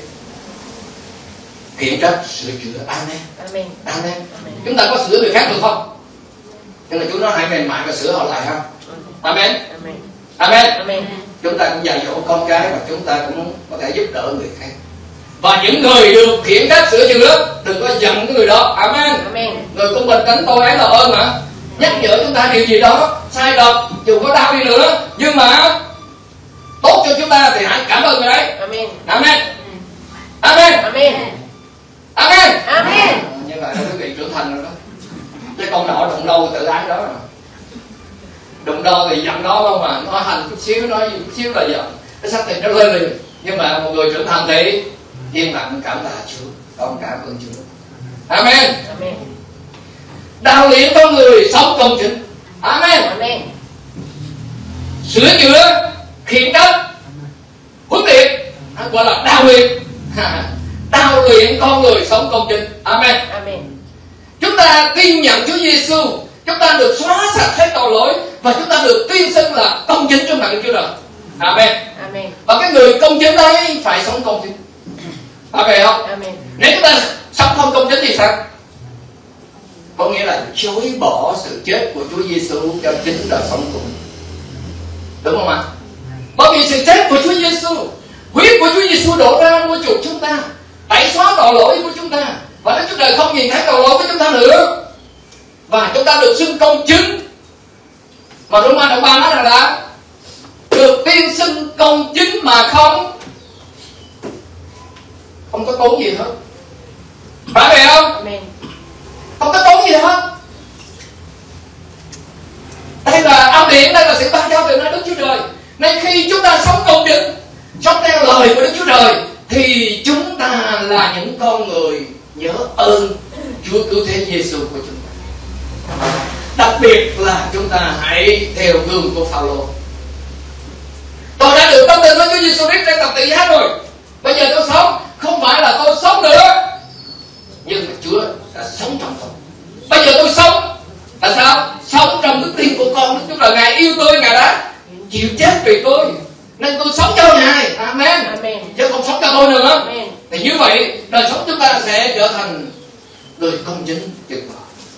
khiển trách, sửa chữa. Amen. Amen. Amen. Chúng ta có sửa người khác được không? Nhưng mà Chúa nói hãy mềm mại và sửa họ lại không? Amen. Amen. Amen. Amen. Chúng ta cũng dạy dỗ con cái và chúng ta cũng có thể giúp đỡ người khác. Và những người được khiển trách sửa chữa đừng có giận cái người đó. Amen. Amen. Người của mình đánh tôi ấy là ơn mà. Nhắc nhở chúng ta điều gì đó sai lầm, dù có đau đi nữa, nhưng mà tốt cho chúng ta thì hãy cảm ơn người đấy. Amen. Amen. Amen. Amen. Amen. Amen. Như vậy là quý vị trưởng thành rồi đó. Cái con nọ đụng đâu tự ái đó rồi. Đụng đâu thì giận đó không mà, nói hành chút xíu, nói chút xíu là giận, cái xác thịt nó lên liền. Nhưng mà một người trưởng thành thì yên lặng cảm tạ Chúa, con cảm ơn Chúa. Amen. Amen. Đào luyện con người sống công chính. Amen. Amen. Sửa chữa, khiển trách, huấn luyện, gọi là đào luyện. Đào luyện con người sống công chính. Amen. Amen. Chúng ta tin nhận Chúa Giêsu, chúng ta được xóa sạch hết tội lỗi và chúng ta được tuyên xưng là công chính trong mặt Đức Chúa Trời. Amen. Amen. Và cái người công chính đấy phải sống công chính. Amen không? Amen. Nếu chúng ta sống không công chính thì sao? Có nghĩa là chối bỏ sự chết của Chúa Giêsu cho chính đời sống của mình. Đúng không ạ? Bởi vì sự chết của Chúa Giêsu, huyết của Chúa Giêsu đổ ra mua chuộc chúng ta, tẩy xóa tội lỗi của chúng ta, và Đức Chúa Trời không nhìn thấy tội lỗi của chúng ta nữa, và chúng ta được xưng công chính. Mà Roma đoạn 3 nói rằng là được tuyên xưng công chính mà không có tốn gì hết. Phải vậy không? Amen. Không có tốn gì hết. Đây là ân điển, đây là sự ban cho từ nơi Đức Chúa Trời. Nên khi chúng ta sống công chính, sống theo lời của Đức Chúa Trời, thì chúng ta là những con người nhớ ơn Chúa cứu thế Giêsu của chúng ta. Đặc biệt là chúng ta hãy theo gương của Phao-lô. Tôi đã được tâm tin với Chúa Giêsu Christ trên thập tự giá rồi. Bây giờ tôi sống không phải là tôi sống nữa, nhưng mà Chúa đã sống trong tôi. Bây giờ tôi sống là sao? Sống trong đức tin của con Đức Chúa Trời. Ngài yêu tôi, Ngài đã chịu chết vì tôi, nên tôi sống cho Ngài. Amen. Amen. Chứ không sống cho tôi nữa. Amen. Thì như vậy đời sống chúng ta sẽ trở thành người công chính tuyệt vời.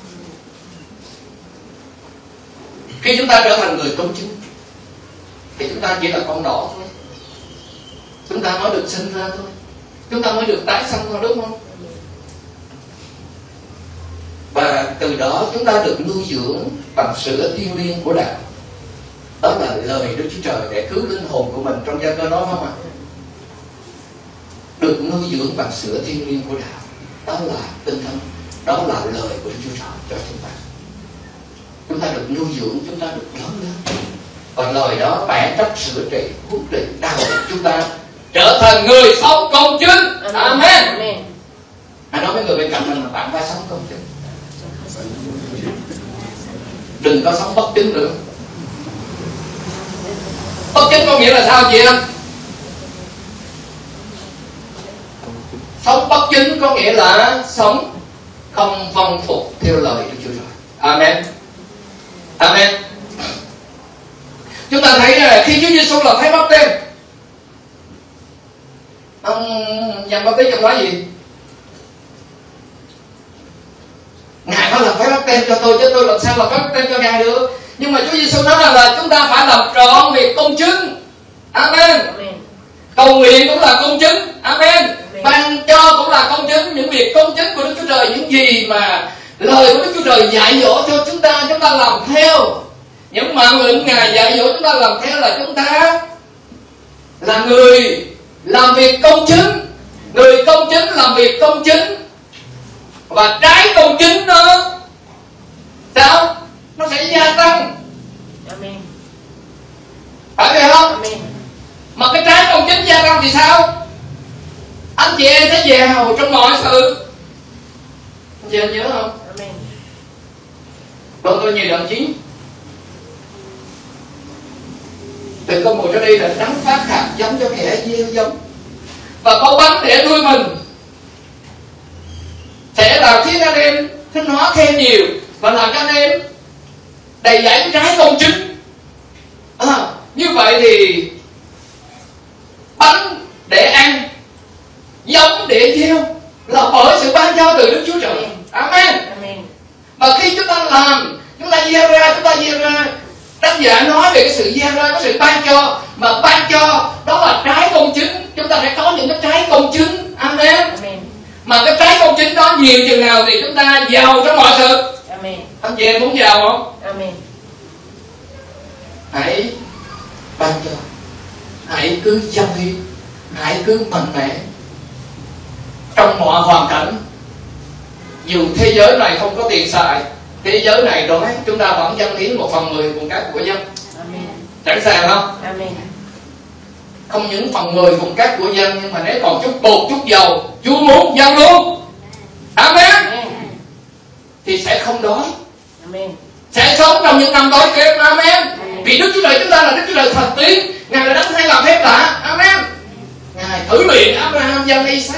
Khi chúng ta trở thành người công chính thì chúng ta chỉ là con đỏ thôi. Chúng ta mới được sinh ra thôi, chúng ta mới được tái sanh thôi, đúng không? Và từ đó chúng ta được nuôi dưỡng bằng sữa thiêng liêng của đạo. Đó là lời Đức Chúa Trời để cứu linh hồn của mình. Trong Gia-cơ nói không ạ? Được nuôi dưỡng bằng sữa thiêng liêng của đạo. Đó là tinh thần, đó là lời của Đức Chúa Trời cho chúng ta. Chúng ta được nuôi dưỡng, chúng ta được lớn lên. Và lời đó bản trách sửa trị, huấn luyện, đào luyện chúng ta trở thành người sống công chính. Amen. Amen. Hãy nói với người bên cạnh mình là bạn phải sống công chính. Đừng có sống bất chính nữa. Bất chính có nghĩa là sao chị em? Sống bất chính có nghĩa là sống không vâng phục theo lời Đức Chúa Trời. Amen. Amen. Chúng ta thấy là khi Chúa Giêsu làm phép báp têm, ông Giăng Báp-tít ông nói gì? Ngài có làm phép báp têm cho tôi, chứ tôi làm sao làm phép báp têm cho Ngài được? Nhưng mà Chúa Giêsu nói là chúng ta phải làm trọn việc công chính. Amen. Cầu nguyện cũng là công chính. Amen. Ban cho cũng là công chính. Những việc công chính của Đức Chúa Trời, những gì mà lời của Đức Chúa Trời dạy dỗ cho chúng ta làm theo. Những mạng lệnh Ngài dạy dỗ chúng ta làm theo là chúng ta là người làm việc công chính. Người công chính làm việc công chính. Và trái công chính đó sao? Nó sẽ gia tăng. Amen. Phải vậy không? Amen. Mà cái trái công chính gia tăng thì sao? Anh chị em sẽ giàu trong mọi sự. Anh chị em nhớ không? Amen. Vâng, tôi nhiều đồng chí Từ câu 1 cho đi là đấng phát hạt giống cho kẻ gieo giống và có bánh để nuôi mình, sẽ làm khiến anh em sinh hóa thêm nhiều và làm cho anh em đầy dẫy trái công chính. Như vậy thì bánh để ăn, giống để gieo là bởi sự ban cho từ Đức Chúa Trời. Amen. Và khi chúng ta làm, chúng ta gieo ra, tác giả nói về cái sự gieo ra, cái sự ban cho, mà ban cho đó là trái công chính. Chúng ta sẽ có những cái trái công chính. Amen. Mà cái trái công chính đó nhiều chừng nào thì chúng ta giàu trong mọi sự. Anh chị em muốn giàu không? Hãy ban cho, hãy cứ dâng hiến, hãy cứ mạnh mẽ trong mọi hoàn cảnh. Dù thế giới này không có tiền xài, thế giới này đói, chúng ta vẫn dâng hiến 1/10 cùng các của dân. Sẵn sàng không? Không những 1/10 cùng các của dân, nhưng mà nếu còn chút bột, chút dầu, Chúa muốn dâng luôn. Amen. Thì sẽ không đói, sẽ sống trong những năm đói kém. Amen. Vì Đức Chúa Trời chúng ta là Đức Chúa Trời thần tín, Ngài là đấng hay làm phép lạ. Amen. Ngài thử luyện Abraham dâng Isaac,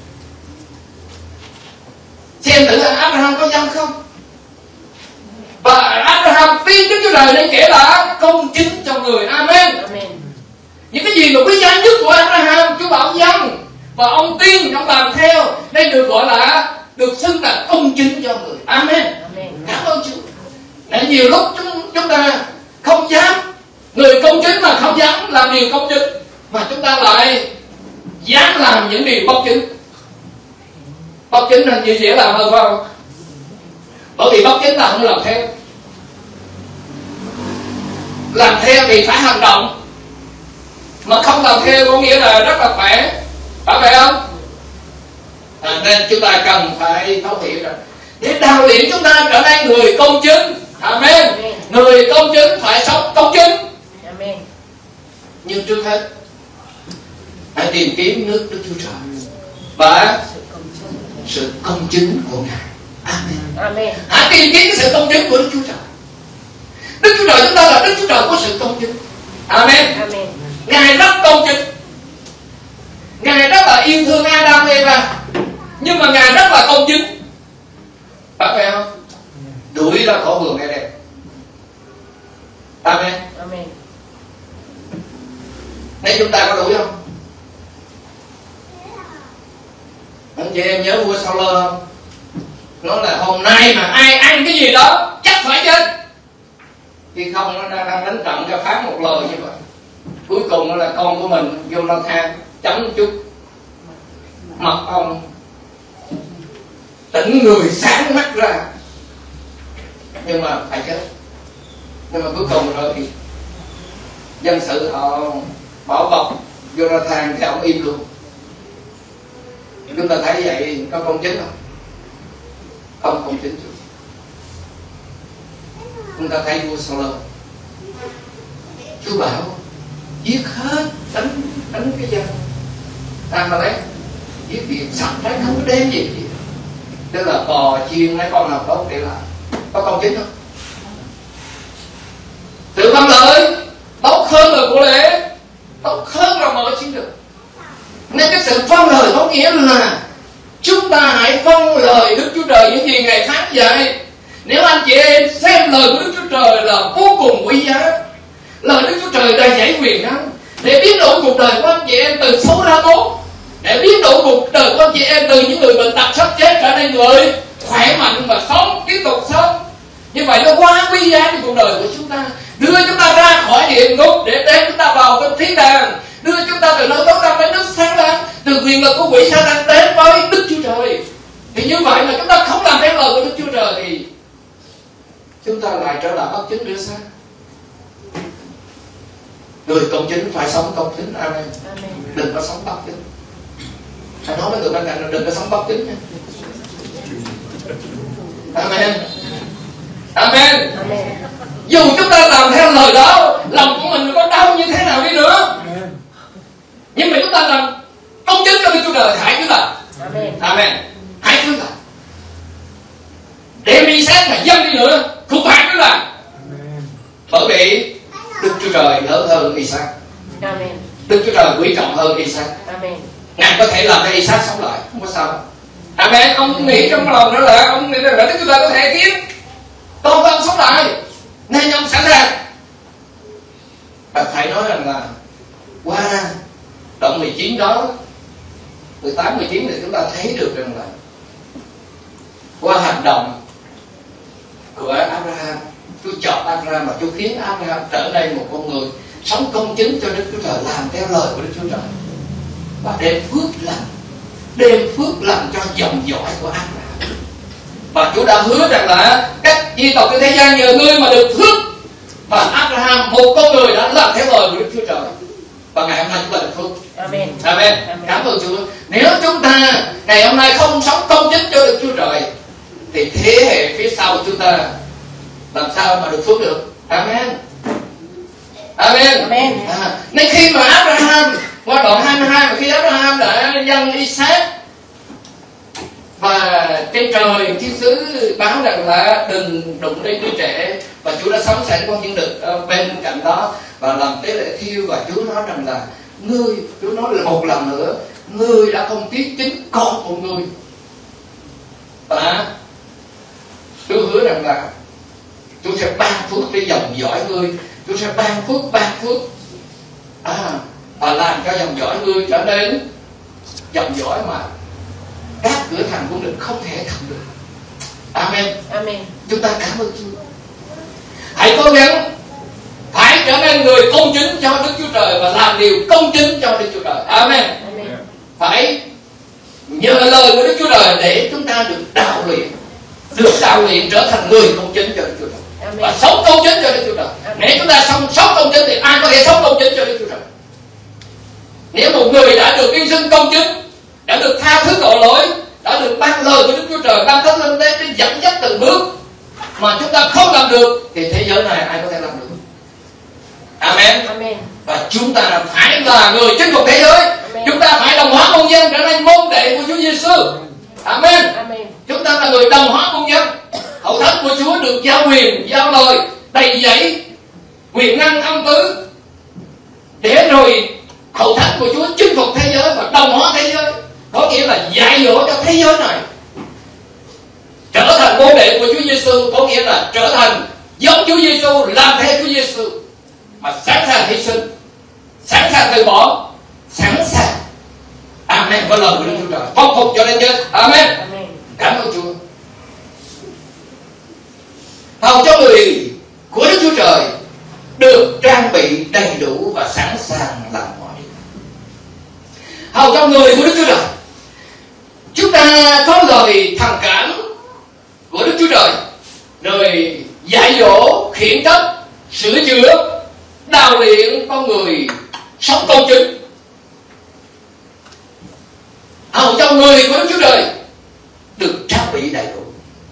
xem thử là Abraham có dâng không. Và Abraham tin Đức Chúa Trời nên kể là công chính cho người. Amen. Những cái gì mà quý giá nhất của Abraham, Chúa bảo dâng, và ông tin, ông làm theo, đây được gọi là được xưng là công chính cho người. Amen. Cảm ơn Chúa. Nên nhiều lúc chúng ta không dám, người công chính mà không dám làm điều công chính, mà chúng ta lại dám làm những điều bất chính. Bất chính là như dễ làm hơn, phải không? Bởi vì bất chính là không làm theo. Làm theo thì phải hành động, mà không làm theo có nghĩa là rất là khỏe, phải vậy không? Nên chúng ta cần phải thấu hiểu rằng để đào luyện chúng ta trở nên người công chính. Amen. Người công chính phải sống công chính. Nhưng trước hết hãy tìm kiếm nước Đức Chúa Trời và sự công chính của Ngài. Amen. Hãy tìm kiếm cái sự công chính của Đức Chúa Trời. Đức Chúa Trời chúng ta là Đức Chúa Trời có sự công chính. Amen. Ngài rất công chính. Ngài rất là yêu thương Adam và Eva, nhưng mà Ngài rất là công chính, phải vậy không? Đuổi ra khỏi vườn Eden. Amen. Nên chúng ta có đuổi không? Anh chị em nhớ vua Saul không? Nói là hôm nay mà ai ăn cái gì đó chắc phải chết. Khi không, nó đang đánh trận cho phán một lời như vậy. Cuối cùng nó là con của mình vô lang thang chấm chút mặt ông tỉnh người sáng mắt ra, nhưng mà phải chết. Nhưng mà cuối cùng rồi thì dân sự họ bỏ bọc vô lang thang thì ông im luôn. Chúng ta thấy vậy có công chính không? Không công chính. Chúng ta thấy vua Saul, Chúa bảo giết hết, đánh cái dân Amalek, giết việc sạch đấy, không có đem gì. Tức là bò chiên mấy con nào tốt để làm. Có công chính không? Tự văn lợi tốt hơn lời của lễ, tốt hơn là mở chiến được. Nên cái sự vâng lời có nghĩa là chúng ta hãy vâng lời Đức Chúa Trời những gì Ngài phán dạy. Nếu anh chị em xem lời của Đức Chúa Trời là vô cùng quý giá, lời Đức Chúa Trời đầy dẫy quyền năng để biến đổi cuộc đời của anh chị em từ xấu ra tốt, để biến đổi cuộc đời của anh chị em từ những người bệnh tật sắp chết trở nên người khỏe mạnh và sống, tiếp tục sống. Như vậy nó quá quý giá trong cuộc đời của chúng ta, đưa chúng ta ra khỏi địa ngục để đem chúng ta vào trong thiên đàng, đưa chúng ta từ nơi tối tăm đến nước sáng láng, từ quyền lực của quỷ Sa-tan đến với Đức Chúa Trời. Thì như vậy mà chúng ta không làm theo lời của Đức Chúa Trời thì chúng ta lại trở lại bất chính nữa sao? Người công chính phải sống công chính. Amen. Đừng có sống bất chính. Hãy nói với người bên cạnh là đừng có sống bất chính nha. Amen. Amen. Dù chúng ta làm theo lời đó, lòng của mình có đau như thế nào đi nữa, nhưng mà chúng ta làm công chính cho Đức Chúa Trời, hãy cứ làm. Amen. Hãy cứ làm. Đem đi xét mà dân đi nữa cũng phải cứ làm. Bởi vì Đức Chúa Chúa Trời lớn hơn Isaac. Amen. Đức Chúa Trời quý trọng hơn Isaac. Amen. Ngài có thể làm cho Isaac sống lại, không có sao. Amen. Ông nghĩ trong lòng đó là ông nghĩ là Đức Chúa Trời có thể kiếm con ông sống lại, nên ông sẵn sàng. Bạn phải nói rằng là qua đoạn 19 đó, 18, 19 thì chúng ta thấy được rằng là qua hành động của Abraham, Chúa chọn Abraham và Chúa khiến Abraham trở nên một con người sống công chính cho Đức Chúa Trời, làm theo lời của Đức Chúa Trời và đem phước lành cho dòng dõi của Abraham. Và Chúa đã hứa rằng là các dân tộc trên thế gian nhờ ngươi mà được phước. Và Abraham, một con người đã làm theo lời của Đức Chúa Trời, và ngày hôm nay chúng ta được phước. Amen. Amen. Cảm ơn Chúa. Nếu chúng ta ngày hôm nay không sống công chính cho Đức Chúa Trời thì thế hệ phía sau chúng ta làm sao mà được phước được. Amen. Amen. Amen. Nên khi mà Abraham, qua đoạn 22, mà khi Abraham đã dâng Isaac và trên trời thiên sứ báo rằng là đừng đụng đến đứa trẻ, và Chúa đã sắm sẵn con dân đực bên cạnh đó và làm tế lễ thiêu, và Chúa nói rằng là ngươi, Chúa nói là một lần nữa, ngươi đã không tiếc chính con của ngươi. Và Chúa hứa rằng là Chúa sẽ ban phước cho dòng dõi ngươi, Chúa sẽ ban phước và làm cho dòng dõi ngươi trở nên dòng dõi mà các cửa thành của mình không thể thành được. Amen. Amen. Chúng ta cảm ơn Chúa. Hãy cố gắng phải trở nên người công chính cho Đức Chúa Trời và làm điều công chính cho Đức Chúa Trời. Amen. Amen. Phải nhờ lời của Đức Chúa Trời để chúng ta được đào luyện trở thành người công chính cho Đức Chúa Trời. Amen. Và sống công chính cho Đức Chúa Trời. Nếu chúng ta sống công chính thì ai có thể sống công chính cho Đức Chúa Trời? Nếu một người đã được tuyên xưng công chính, đã được tha thứ tội lỗi, đã được ban lời của Đức Chúa Trời, ban Thánh Linh đến dẫn dắt từng bước, mà chúng ta không làm được thì thế giới này ai có thể làm được? Amen. Amen. Và chúng ta phải là người chinh phục thế giới. Amen. Chúng ta phải đồng hóa công dân trở nên môn đệ của Chúa Giêsu. Amen. Amen. Chúng ta là người đồng hóa công dân. Hậu thánh của Chúa được giao quyền, giao lời, đầy dẫy quyền năng âm tứ, để rồi hậu thánh của Chúa chinh phục thế giới và đồng hóa thế giới, có nghĩa là dạy dỗ cho thế giới này trở thành môn đệ của Chúa Giêsu, có nghĩa là trở thành giống Chúa Giêsu, làm theo Chúa Giêsu, mà sẵn sàng hy sinh, sẵn sàng từ bỏ, sẵn sàng. Amen. Có lời của Đức Chúa Trời phục phục cho đến chết. Amen. Amen. Cảm ơn Chúa. Hầu cho người của Đức Chúa Trời được trang bị đầy đủ và sẵn sàng làm mọi điều. Hầu cho người của Đức Chúa Trời, chúng ta có lời thằng cảm của Đức Chúa Trời, rồi dạy dỗ, khiển trách, sửa chữa, đào luyện con người sống công chính. Hầu cho người của Đức Chúa Trời được trang bị đầy đủ.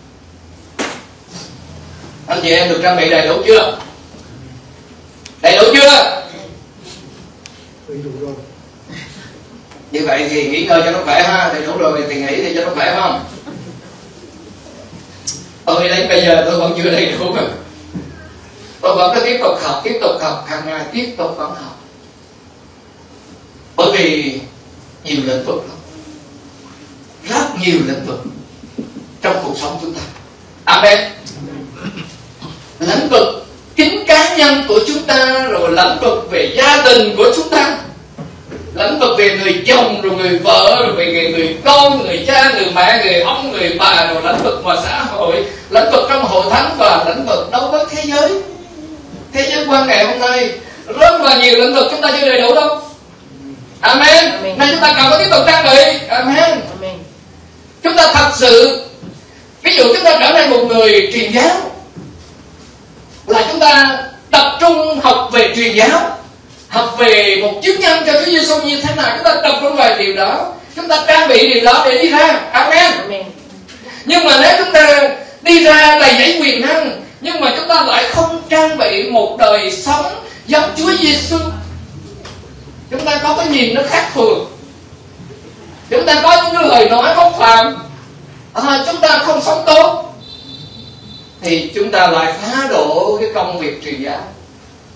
Anh chị em được trang bị đầy đủ chưa? Đầy đủ chưa? Đầy đủ rồi. Như vậy thì nghỉ ngơi cho nó khỏe ha. Đầy đủ rồi thì nghỉ thì cho nó khỏe không? Tôi đến bây giờ tôi vẫn chưa đầy đủ. Tôi vẫn cứ tiếp tục học, hàng ngày tiếp tục vẫn học. Bởi vì nhiều lĩnh vực lắm, rất nhiều lĩnh vực trong cuộc sống chúng ta. Amen. Lĩnh vực chính cá nhân của chúng ta, rồi lĩnh vực về gia đình của chúng ta, lĩnh vực về người chồng, rồi người vợ, rồi về người con, người cha, người mẹ, người ông, người bà, rồi lĩnh vực mà xã hội, lĩnh vực trong hội thánh, và lĩnh vực đối với thế giới. Thế giới quan ngày hôm nay rất là nhiều lĩnh vực chúng ta chưa đầy đủ đâu. Amen. Amen. Nên chúng ta cần phải tiếp tục trang bị. Amen. Amen. Chúng ta thật sự, ví dụ chúng ta trở thành một người truyền giáo, là chúng ta tập trung học về truyền giáo, học về một chức nhân cho Chúa Giêsu như thế nào, chúng ta tập trung vào điều đó, chúng ta trang bị điều đó để đi ra. Amen. Amen. Nhưng mà nếu chúng ta đi ra đầy dẫy quyền năng, nhưng mà chúng ta lại không trang bị một đời sống giống Chúa Giêsu, chúng ta có cái nhìn nó khác thường, chúng ta có những cái lời nói bốc phạm, chúng ta không sống tốt, thì chúng ta lại phá đổ cái công việc truyền giáo.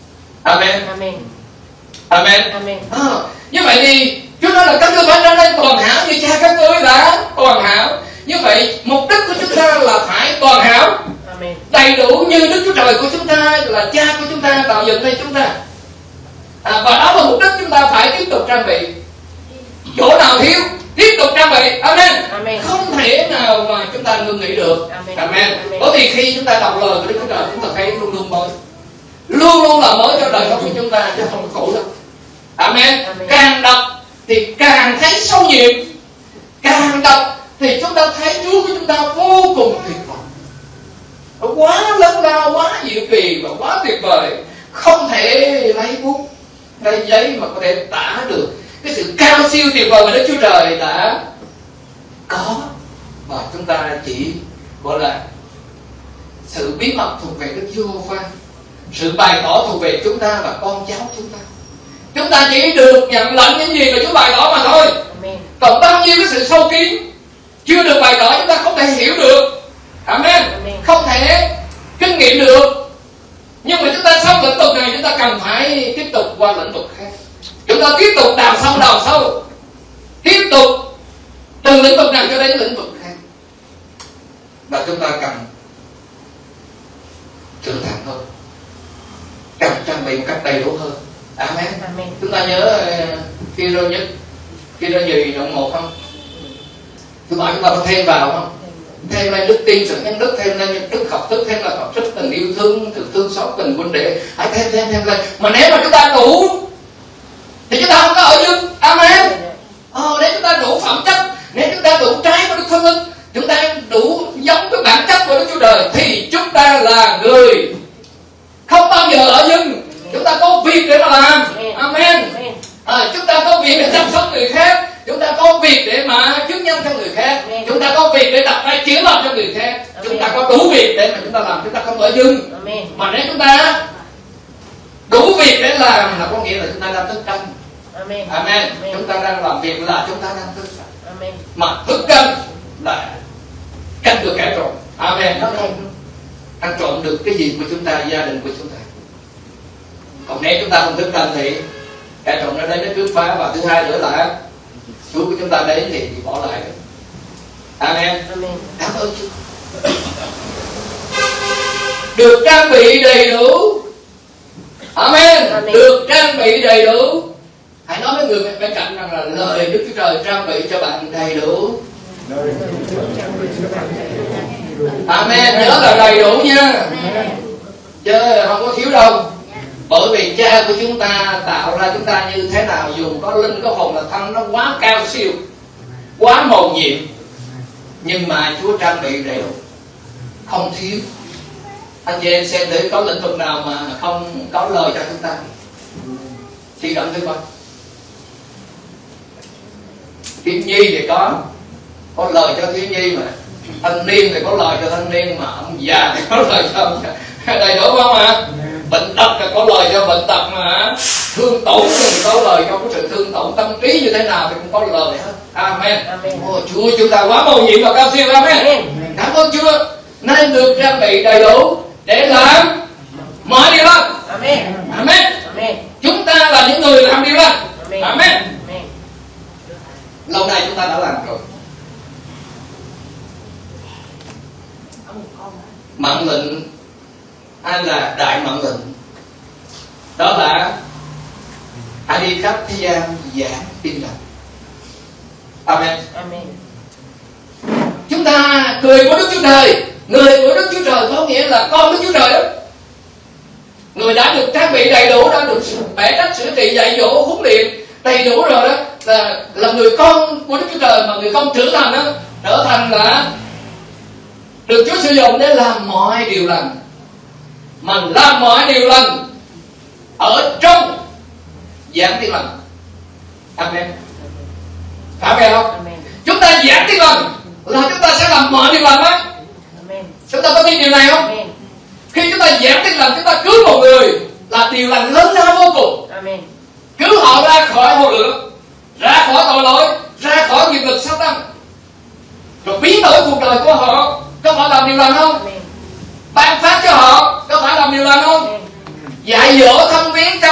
Amen. Amen. Amen. Amen. Như vậy thì Chúa nói là các ngươi phải trở nên toàn hảo như cha các ngươi đã toàn hảo. Như vậy mục đích của chúng ta là phải toàn hảo, Amen. đầy đủ như Đức Chúa Trời của chúng ta, là cha của chúng ta tạo dựng nên chúng ta. Và đó là mục đích chúng ta phải tiếp tục trang bị. Chỗ nào thiếu tiếp tục trang bị. Amen. Amen. Không thể nào mà chúng ta ngừng nghỉ được. Amen. Amen. Amen. Bởi vì khi chúng ta đọc lời của Đức Chúa Trời, chúng ta thấy luôn luôn mới, luôn luôn là mới cho đời sống của chúng ta, chứ không có cũ đâu. Amen. Amen. Càng đọc thì càng thấy sâu nhiệm, càng đọc thì chúng ta thấy Chúa của chúng ta vô cùng tuyệt vời, quá lớn lao, quá diệu kỳ và quá tuyệt vời, không thể lấy bút lấy giấy mà có thể tả được cái sự cao siêu tuyệt vời mà Đức Chúa Trời đã có. Và chúng ta chỉ gọi là sự bí mật thuộc về Đức Giê-hô-va, sự bày tỏ thuộc về chúng ta và con cháu chúng ta. Chúng ta chỉ được nhận lệnh những gì mà Chúa bày tỏ mà thôi. Amen. Còn bao nhiêu cái sự sâu kín chưa được bày tỏ chúng ta không thể hiểu được. Amen. Amen. Không thể kinh nghiệm được. Nhưng mà chúng ta xong lĩnh vực này, chúng ta cần phải tiếp tục qua lĩnh vực khác. Chúng ta tiếp tục đào sâu, tiếp tục từ lĩnh vực này cho đến lĩnh vực khác. Và chúng ta cần trưởng thành hơn, cần trang bị một cách đầy đủ hơn. Amen. Amen. Chúng ta nhớ khi rơ nhất, khi rơ nhì đoạn 1 không? Tôi bảo chúng ta có thêm vào không? Thêm lên đức tin, sự nhân đức, thêm lên đức học thức, thêm là học thức, tình yêu thương, sự thương xót, tình huynh đệ. Hãy thêm lên. Mà nếu mà chúng ta đủ thì chúng ta không có ở dưng. Amen. Nếu chúng ta đủ phẩm chất, nếu chúng ta đủ trái với Đức Thánh Linh, chúng ta đủ giống với bản chất của Đức Chúa Trời, thì chúng ta là người không bao giờ ở dưng. Chúng ta có việc để mà làm. Amen. Chúng ta có việc để chăm sóc người khác, chúng ta có việc để mà chứng nhân cho người khác, chúng ta có việc để đặt tay chữa lành cho người khác, chúng ta có đủ việc để mà chúng ta làm, chúng ta không ở dưng. Mà nếu chúng ta đủ việc để làm là có nghĩa là chúng ta đang thức canh. Amen. Chúng ta đang làm việc là chúng ta đang thức canh. Mà thức canh là canh được kẻ trộm. Amen. Ăn trộm được cái gì của chúng ta, gia đình của chúng ta. Còn nếu chúng ta không thức canh thì kẻ trộm nó đến nó cướp phá. Và thứ hai nữa là Chúa của chúng ta đến thì bỏ lại. Amen. Cảm ơn Chúa. Được trang bị đầy đủ. Amen. Được trang bị đầy đủ. Hãy nói với người bên cạnh rằng là lời Đức Chúa Trời trang bị cho bạn đầy đủ. Amen. Nhớ là đầy đủ nha, chứ không có thiếu đâu. Bởi vì cha của chúng ta tạo ra chúng ta như thế nào, dù có linh có hồn là thân, nó quá cao siêu, quá mầu nhiệm, nhưng mà Chúa trang bị đầy đủ, không thiếu. Anh chị em xem thử có lĩnh vực nào mà không có lời cho chúng ta. Chỉ động thứ coi. Thiếu nhi thì có lời cho thiếu nhi, mà thanh niên thì có lời cho thanh niên, mà ông già thì có lời cho ông già. Đầy đủ không ạ? Bệnh tật là có lời cho bệnh tật, mà thương tổn thì có lời cho cái sự thương tổn, tâm trí như thế nào thì cũng có lời hết. Amen. Chúa chúng ta quá mầu nhiệm và cao siêu. Amen. Cảm ơn Chúa. Nên được trang bị đầy đủ để làm mọi điều lành. Amen. Chúng ta là những người làm điều lành. Amen. Lâu nay chúng ta đã làm rồi. Mạng lệnh hay là đại mạng lệnh, đó là hãy đi khắp thế gian giảng tin lành. Amen. Chúng ta người của Đức Chúa Trời, người của Đức Chúa Trời có nghĩa là con Đức Chúa Trời đó. Người đã được trang bị đầy đủ, đã được bẻ trách sửa trị dạy dỗ huấn luyện đầy đủ rồi đó, là người con của Đức Chúa Trời. Mà người con trưởng thành đó, trở thành là được Chúa sử dụng để làm mọi điều lành. Mà làm mọi điều lành ở trong giảng tin lành. Amen. Phải vậy không? Chúng ta giảng tin lành là chúng ta sẽ làm mọi điều lành đó. Chúng ta có tin điều này không? Khi chúng ta giảng tin lành, chúng ta cứu một người là điều lành lớn lao vô cùng. Cứu họ ra khỏi hồ lửa, ra khỏi tội lỗi, ra khỏi nghiệp lực sa tăng, rồi biến đổi cuộc đời của họ. Có phải làm điều lành không? Ban phát cho họ, có phải làm điều lành không? Dạy dỗ thăm viếng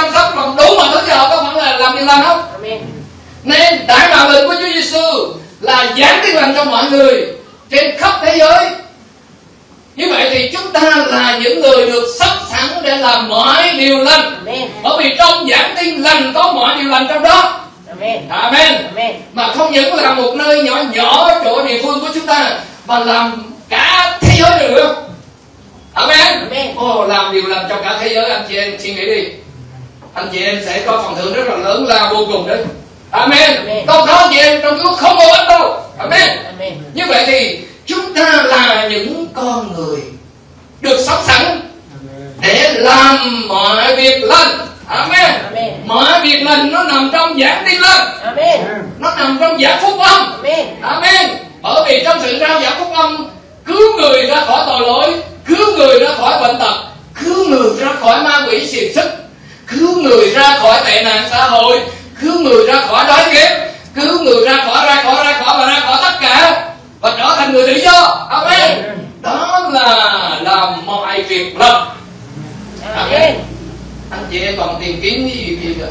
Nên đại mạng lệnh của Chúa Giêsu là giảng tin lành cho mọi người trên khắp thế giới. Như vậy thì chúng ta là những người được sắp sẵn để làm mọi điều lành. Bởi vì trong giảng tin lành có mọi điều lành trong đó. Amen. Mà không những là một nơi nhỏ nhỏ chỗ địa phương của chúng ta, mà làm cả thế giới được. Amen. Làm điều lành cho cả thế giới. Anh chị em suy nghĩ đi, anh chị em sẽ có phần thưởng rất là lớn lao vô cùng đấy. Amen. Không có anh chị em trong Chúa không có ít đâu. Amen. Như vậy thì chúng ta là những con người được sắp sẵn để làm mọi việc lành. Amen. Mọi việc lành nó nằm trong giảng tin lành. Nó nằm trong giảng phúc âm. Amen. Bởi vì trong sự rao giảng phúc âm, cứu người ra khỏi tội lỗi, cứu người ra khỏi bệnh tật, cứu người ra khỏi ma quỷ xiềng xích, cứu người ra khỏi tệ nạn xã hội, cứu người ra khỏi đói kém, cứu người ra khỏi tất cả và trở thành người tự do. Amen. Đó là làm mọi việc lành. Amen. Anh chị em còn tìm kiếm cái gì nữa?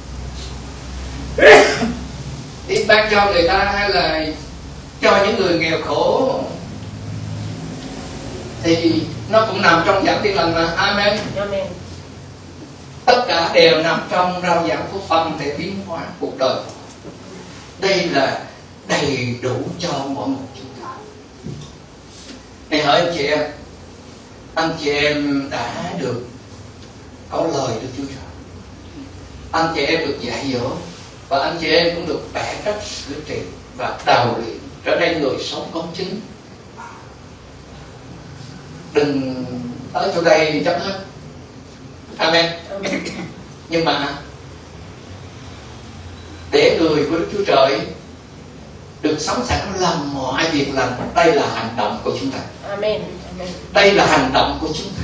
Biết ban cho người ta hay là cho những người nghèo khổ thì nó cũng nằm trong giảng tin lành mà. Amen. Tất cả đều nằm trong rao giảng phúc âm để biến hóa cuộc đời. Đây là đầy đủ cho mỗi một chúng ta. Để hỏi anh chị em đã được có lời Đức Chúa Trời, anh chị em được dạy dỗ, và anh chị em cũng được bẻ cách sửa trị và đào luyện trở nên người sống công chính. Đừng tới chỗ đây chấm hết. Amen. Nhưng mà để người của Đức Chúa Trời được sống sẵn làm mọi việc lành, đây là hành động của chúng ta. Amen. Đây là hành động của chúng ta.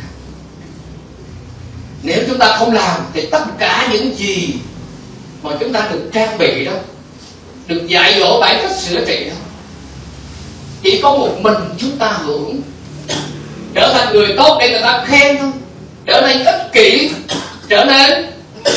Nếu chúng ta không làm thì tất cả những gì mà chúng ta được trang bị đó, được dạy dỗ bảy cách sửa trị đó, chỉ có một mình chúng ta hưởng, trở thành người tốt để người ta khen thôi, trở nên ích kỷ, trở nên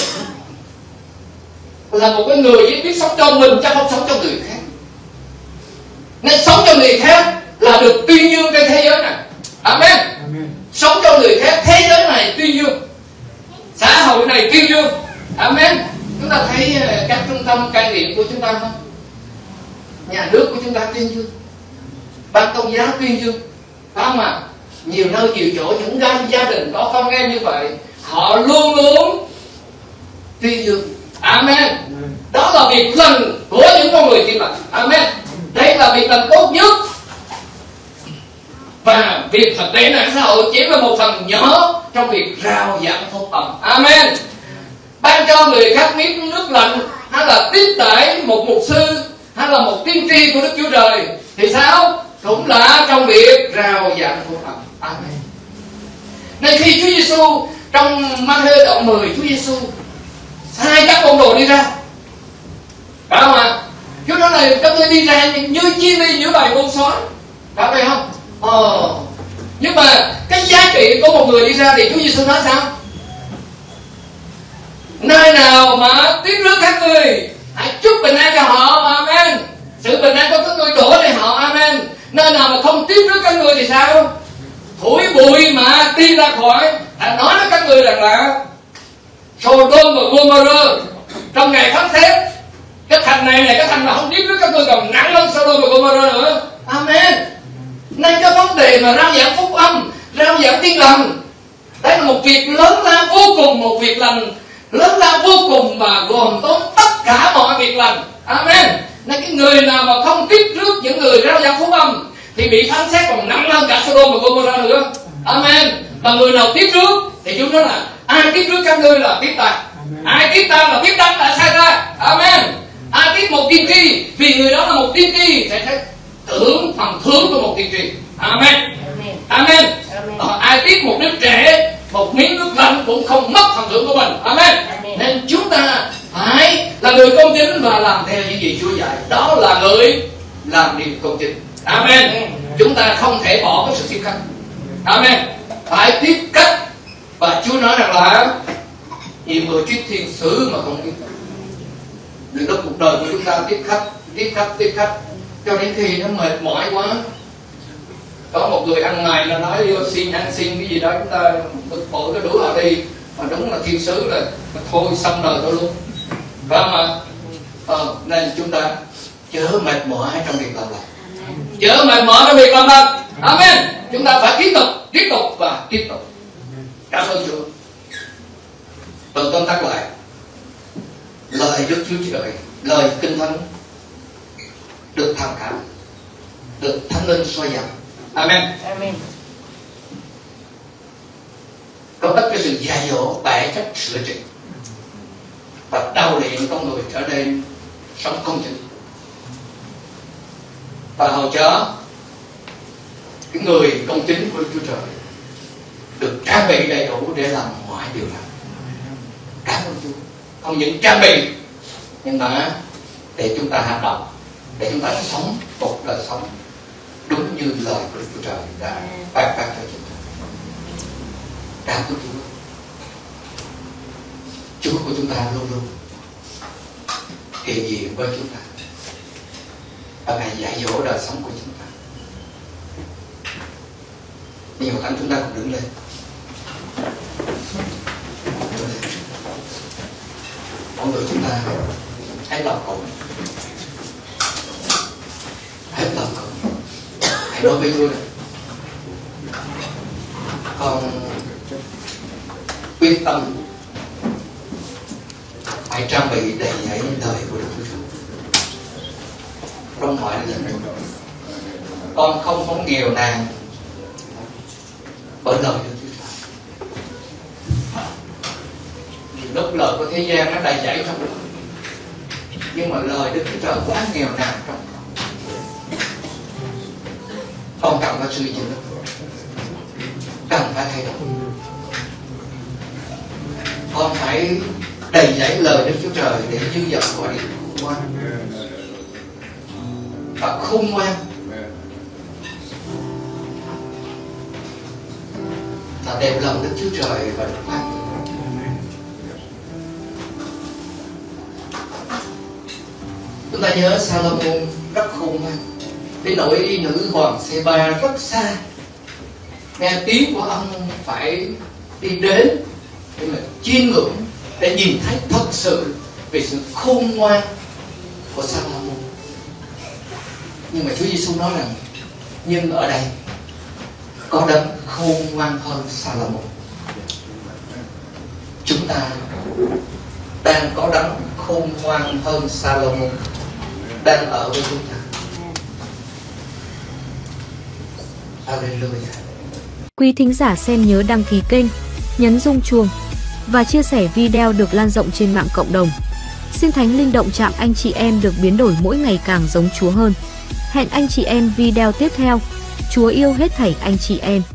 là một cái người biết sống cho mình chứ không sống cho người khác. Nên sống cho người khác là được tuyên dương trên thế giới này. Amen. Sống cho người khác, thế giới này tuyên dương, xã hội này tuyên dương. Amen. Chúng ta thấy các trung tâm cai nghiện của chúng ta không? Nhà nước của chúng ta tuyên dương, ban tôn giáo tuyên dương, phải không ạ? Nhiều nơi nhiều chỗ những gia đình có con em như vậy, họ luôn luôn tuyên dương. Amen. Đó là việc lành của những con người tin lành. Amen. Đây là việc lành tốt nhất. Và việc thật tệ nạn xã hội chỉ là một phần nhỏ trong việc rao giảng phúc âm. Amen. Ban cho người khác biết nước lành, hay là tiếp đãi một mục sư, hay là một tiên tri của Đức Chúa Trời thì sao? Cũng là trong việc rao giảng phúc âm. Amen. Nên khi Chúa Giêsu trong Ma-thê đoạn 10, Chúa Giêsu sai các môn đồ đi ra, phải không ạ? Chúa nói là các ngươi đi ra như chim đi giữa bầy con sói, phải vậy không? Nhưng mà cái giá trị của một người đi ra thì Chúa Giêsu nói sao? Nơi nào mà tiếp rước các ngươi, hãy chúc bình an cho họ. Amen. Sự bình an của các ngươi đổ lên họ. Amen. Nơi nào mà không tiếp rước các ngươi thì sao? Thổi bụi mà đi ra khỏi. Hãy nói với các ngươi rằng là Sodom và Gomorrah trong ngày phán xét, cái thành này cái thành mà không tiếp rước các ngươi còn nặng hơn Sodom và Gomorrah nữa. Amen. Nên cái vấn đề mà rao giảng phúc âm, rao giảng tin lành, đây là một việc lớn lao vô cùng, một việc lành lớn lao vô cùng và gồm tóm tất cả mọi việc lành. Amen. Nên cái người nào mà không tiếp rước những người rao giảng phúc âm thì bị phán xét còn nặng hơn cả Sodom và Gomorrah nữa. Amen. Và người nào tiếp rước thì chúng nói là ai tiếp rước các ngươi là tiếp ta, ai tiếp ta là tiếp đấng đã sai ra. Amen. Ai tiếp một tiên tri vì người đó là một tiên tri sẽ thấy phần thưởng của một tiên tri. Amen. Amen. Ai tiếp một đứa trẻ, một miếng nước lạnh cũng không mất phần thưởng của mình. Amen. Nên chúng ta phải là người công chính và làm theo những gì Chúa dạy. Đó là người làm điều công chính. Amen. Chúng ta không thể bỏ cái sự tiếp khách. Amen. Phải tiếp khách. Và Chúa nói rằng là nhiều người triết thiên sứ mà không biết. lúc cuộc đời của chúng ta tiếp khách cho đến khi nó mệt mỏi quá. Có một người ăn mày nó nói vô xin ăn xin cái gì đó, chúng ta bực bội nó đuổi họ đi, mà đúng là thiên sứ là thôi xong đời tôi luôn, phải không ạ? Nên chúng ta chớ mệt mỏi trong việc làm lành, chớ mệt mỏi trong việc làm lành. Amen. Chúng ta phải tiếp tục và tiếp tục. Cảm ơn Chúa. Tôi tóm tắt lại lời Đức Chúa Trời, lời Kinh Thánh được tham khảo, được Thánh Linh soi dặn. Amen. Amen. Có tất cái sự dạy dỗ, bẻ trách, sửa chữa và đau luyện con người trở nên sống công chính, và hầu cho cái người công chính của Chúa Trời được trang bị đầy đủ để làm mọi điều lành. Cảm ơn Chúa. Không những trang bị nhưng mà để chúng ta hành động, để chúng ta sống một đời sống đúng như lời của Chúa Trời đã ban phát cho chúng ta. Cảm ơn Chúa. Chúa của chúng ta luôn luôn hiện diện với chúng ta, và Ngài dạy dỗ đời sống của chúng ta. Nhiều thánh chúng ta cùng đứng lên. Mọi người chúng ta hãy lòng cùng, hãy lòng cùng, hãy nói với Chúa này: con quyết tâm phải trang bị đầy dẫy lời của Đức Chúa Trời trong mọi lĩnh vực. Con không muốn nghèo nàn bởi lời Đức Chúa Trời. Lúc lời của thế gian nó đầy dẫy trong lòng, nhưng mà lời Đức Chúa Trời quá nghèo nàn trong lòng. Con cần phải suy nghĩ, cần phải thay đổi. Con phải đầy dẫy lời Đức Chúa Trời để dư dật của điều khôn ngoan. Và khôn ngoan là đẹp lòng Đức Chúa Trời và được khoan. Chúng ta nhớ Salomon rất khôn ngoan, đến nỗi nữ hoàng Seba rất xa, nghe tiếng của ông phải đi đến để mà chiêm ngưỡng, để nhìn thấy thật sự về sự khôn ngoan của Salomon. Nhưng mà Chúa Giêsu nói rằng nhưng ở đây có đấng khôn ngoan hơn Salomon. Chúng ta đang có đấng khôn ngoan hơn Salomon đang ở với chúng ta. Hallelujah. Quý thính giả xem nhớ đăng ký kênh, nhấn rung chuông và chia sẻ video được lan rộng trên mạng cộng đồng. Xin Thánh Linh động chạm anh chị em được biến đổi mỗi ngày càng giống Chúa hơn. Hẹn anh chị em video tiếp theo. Chúa yêu hết thảy anh chị em.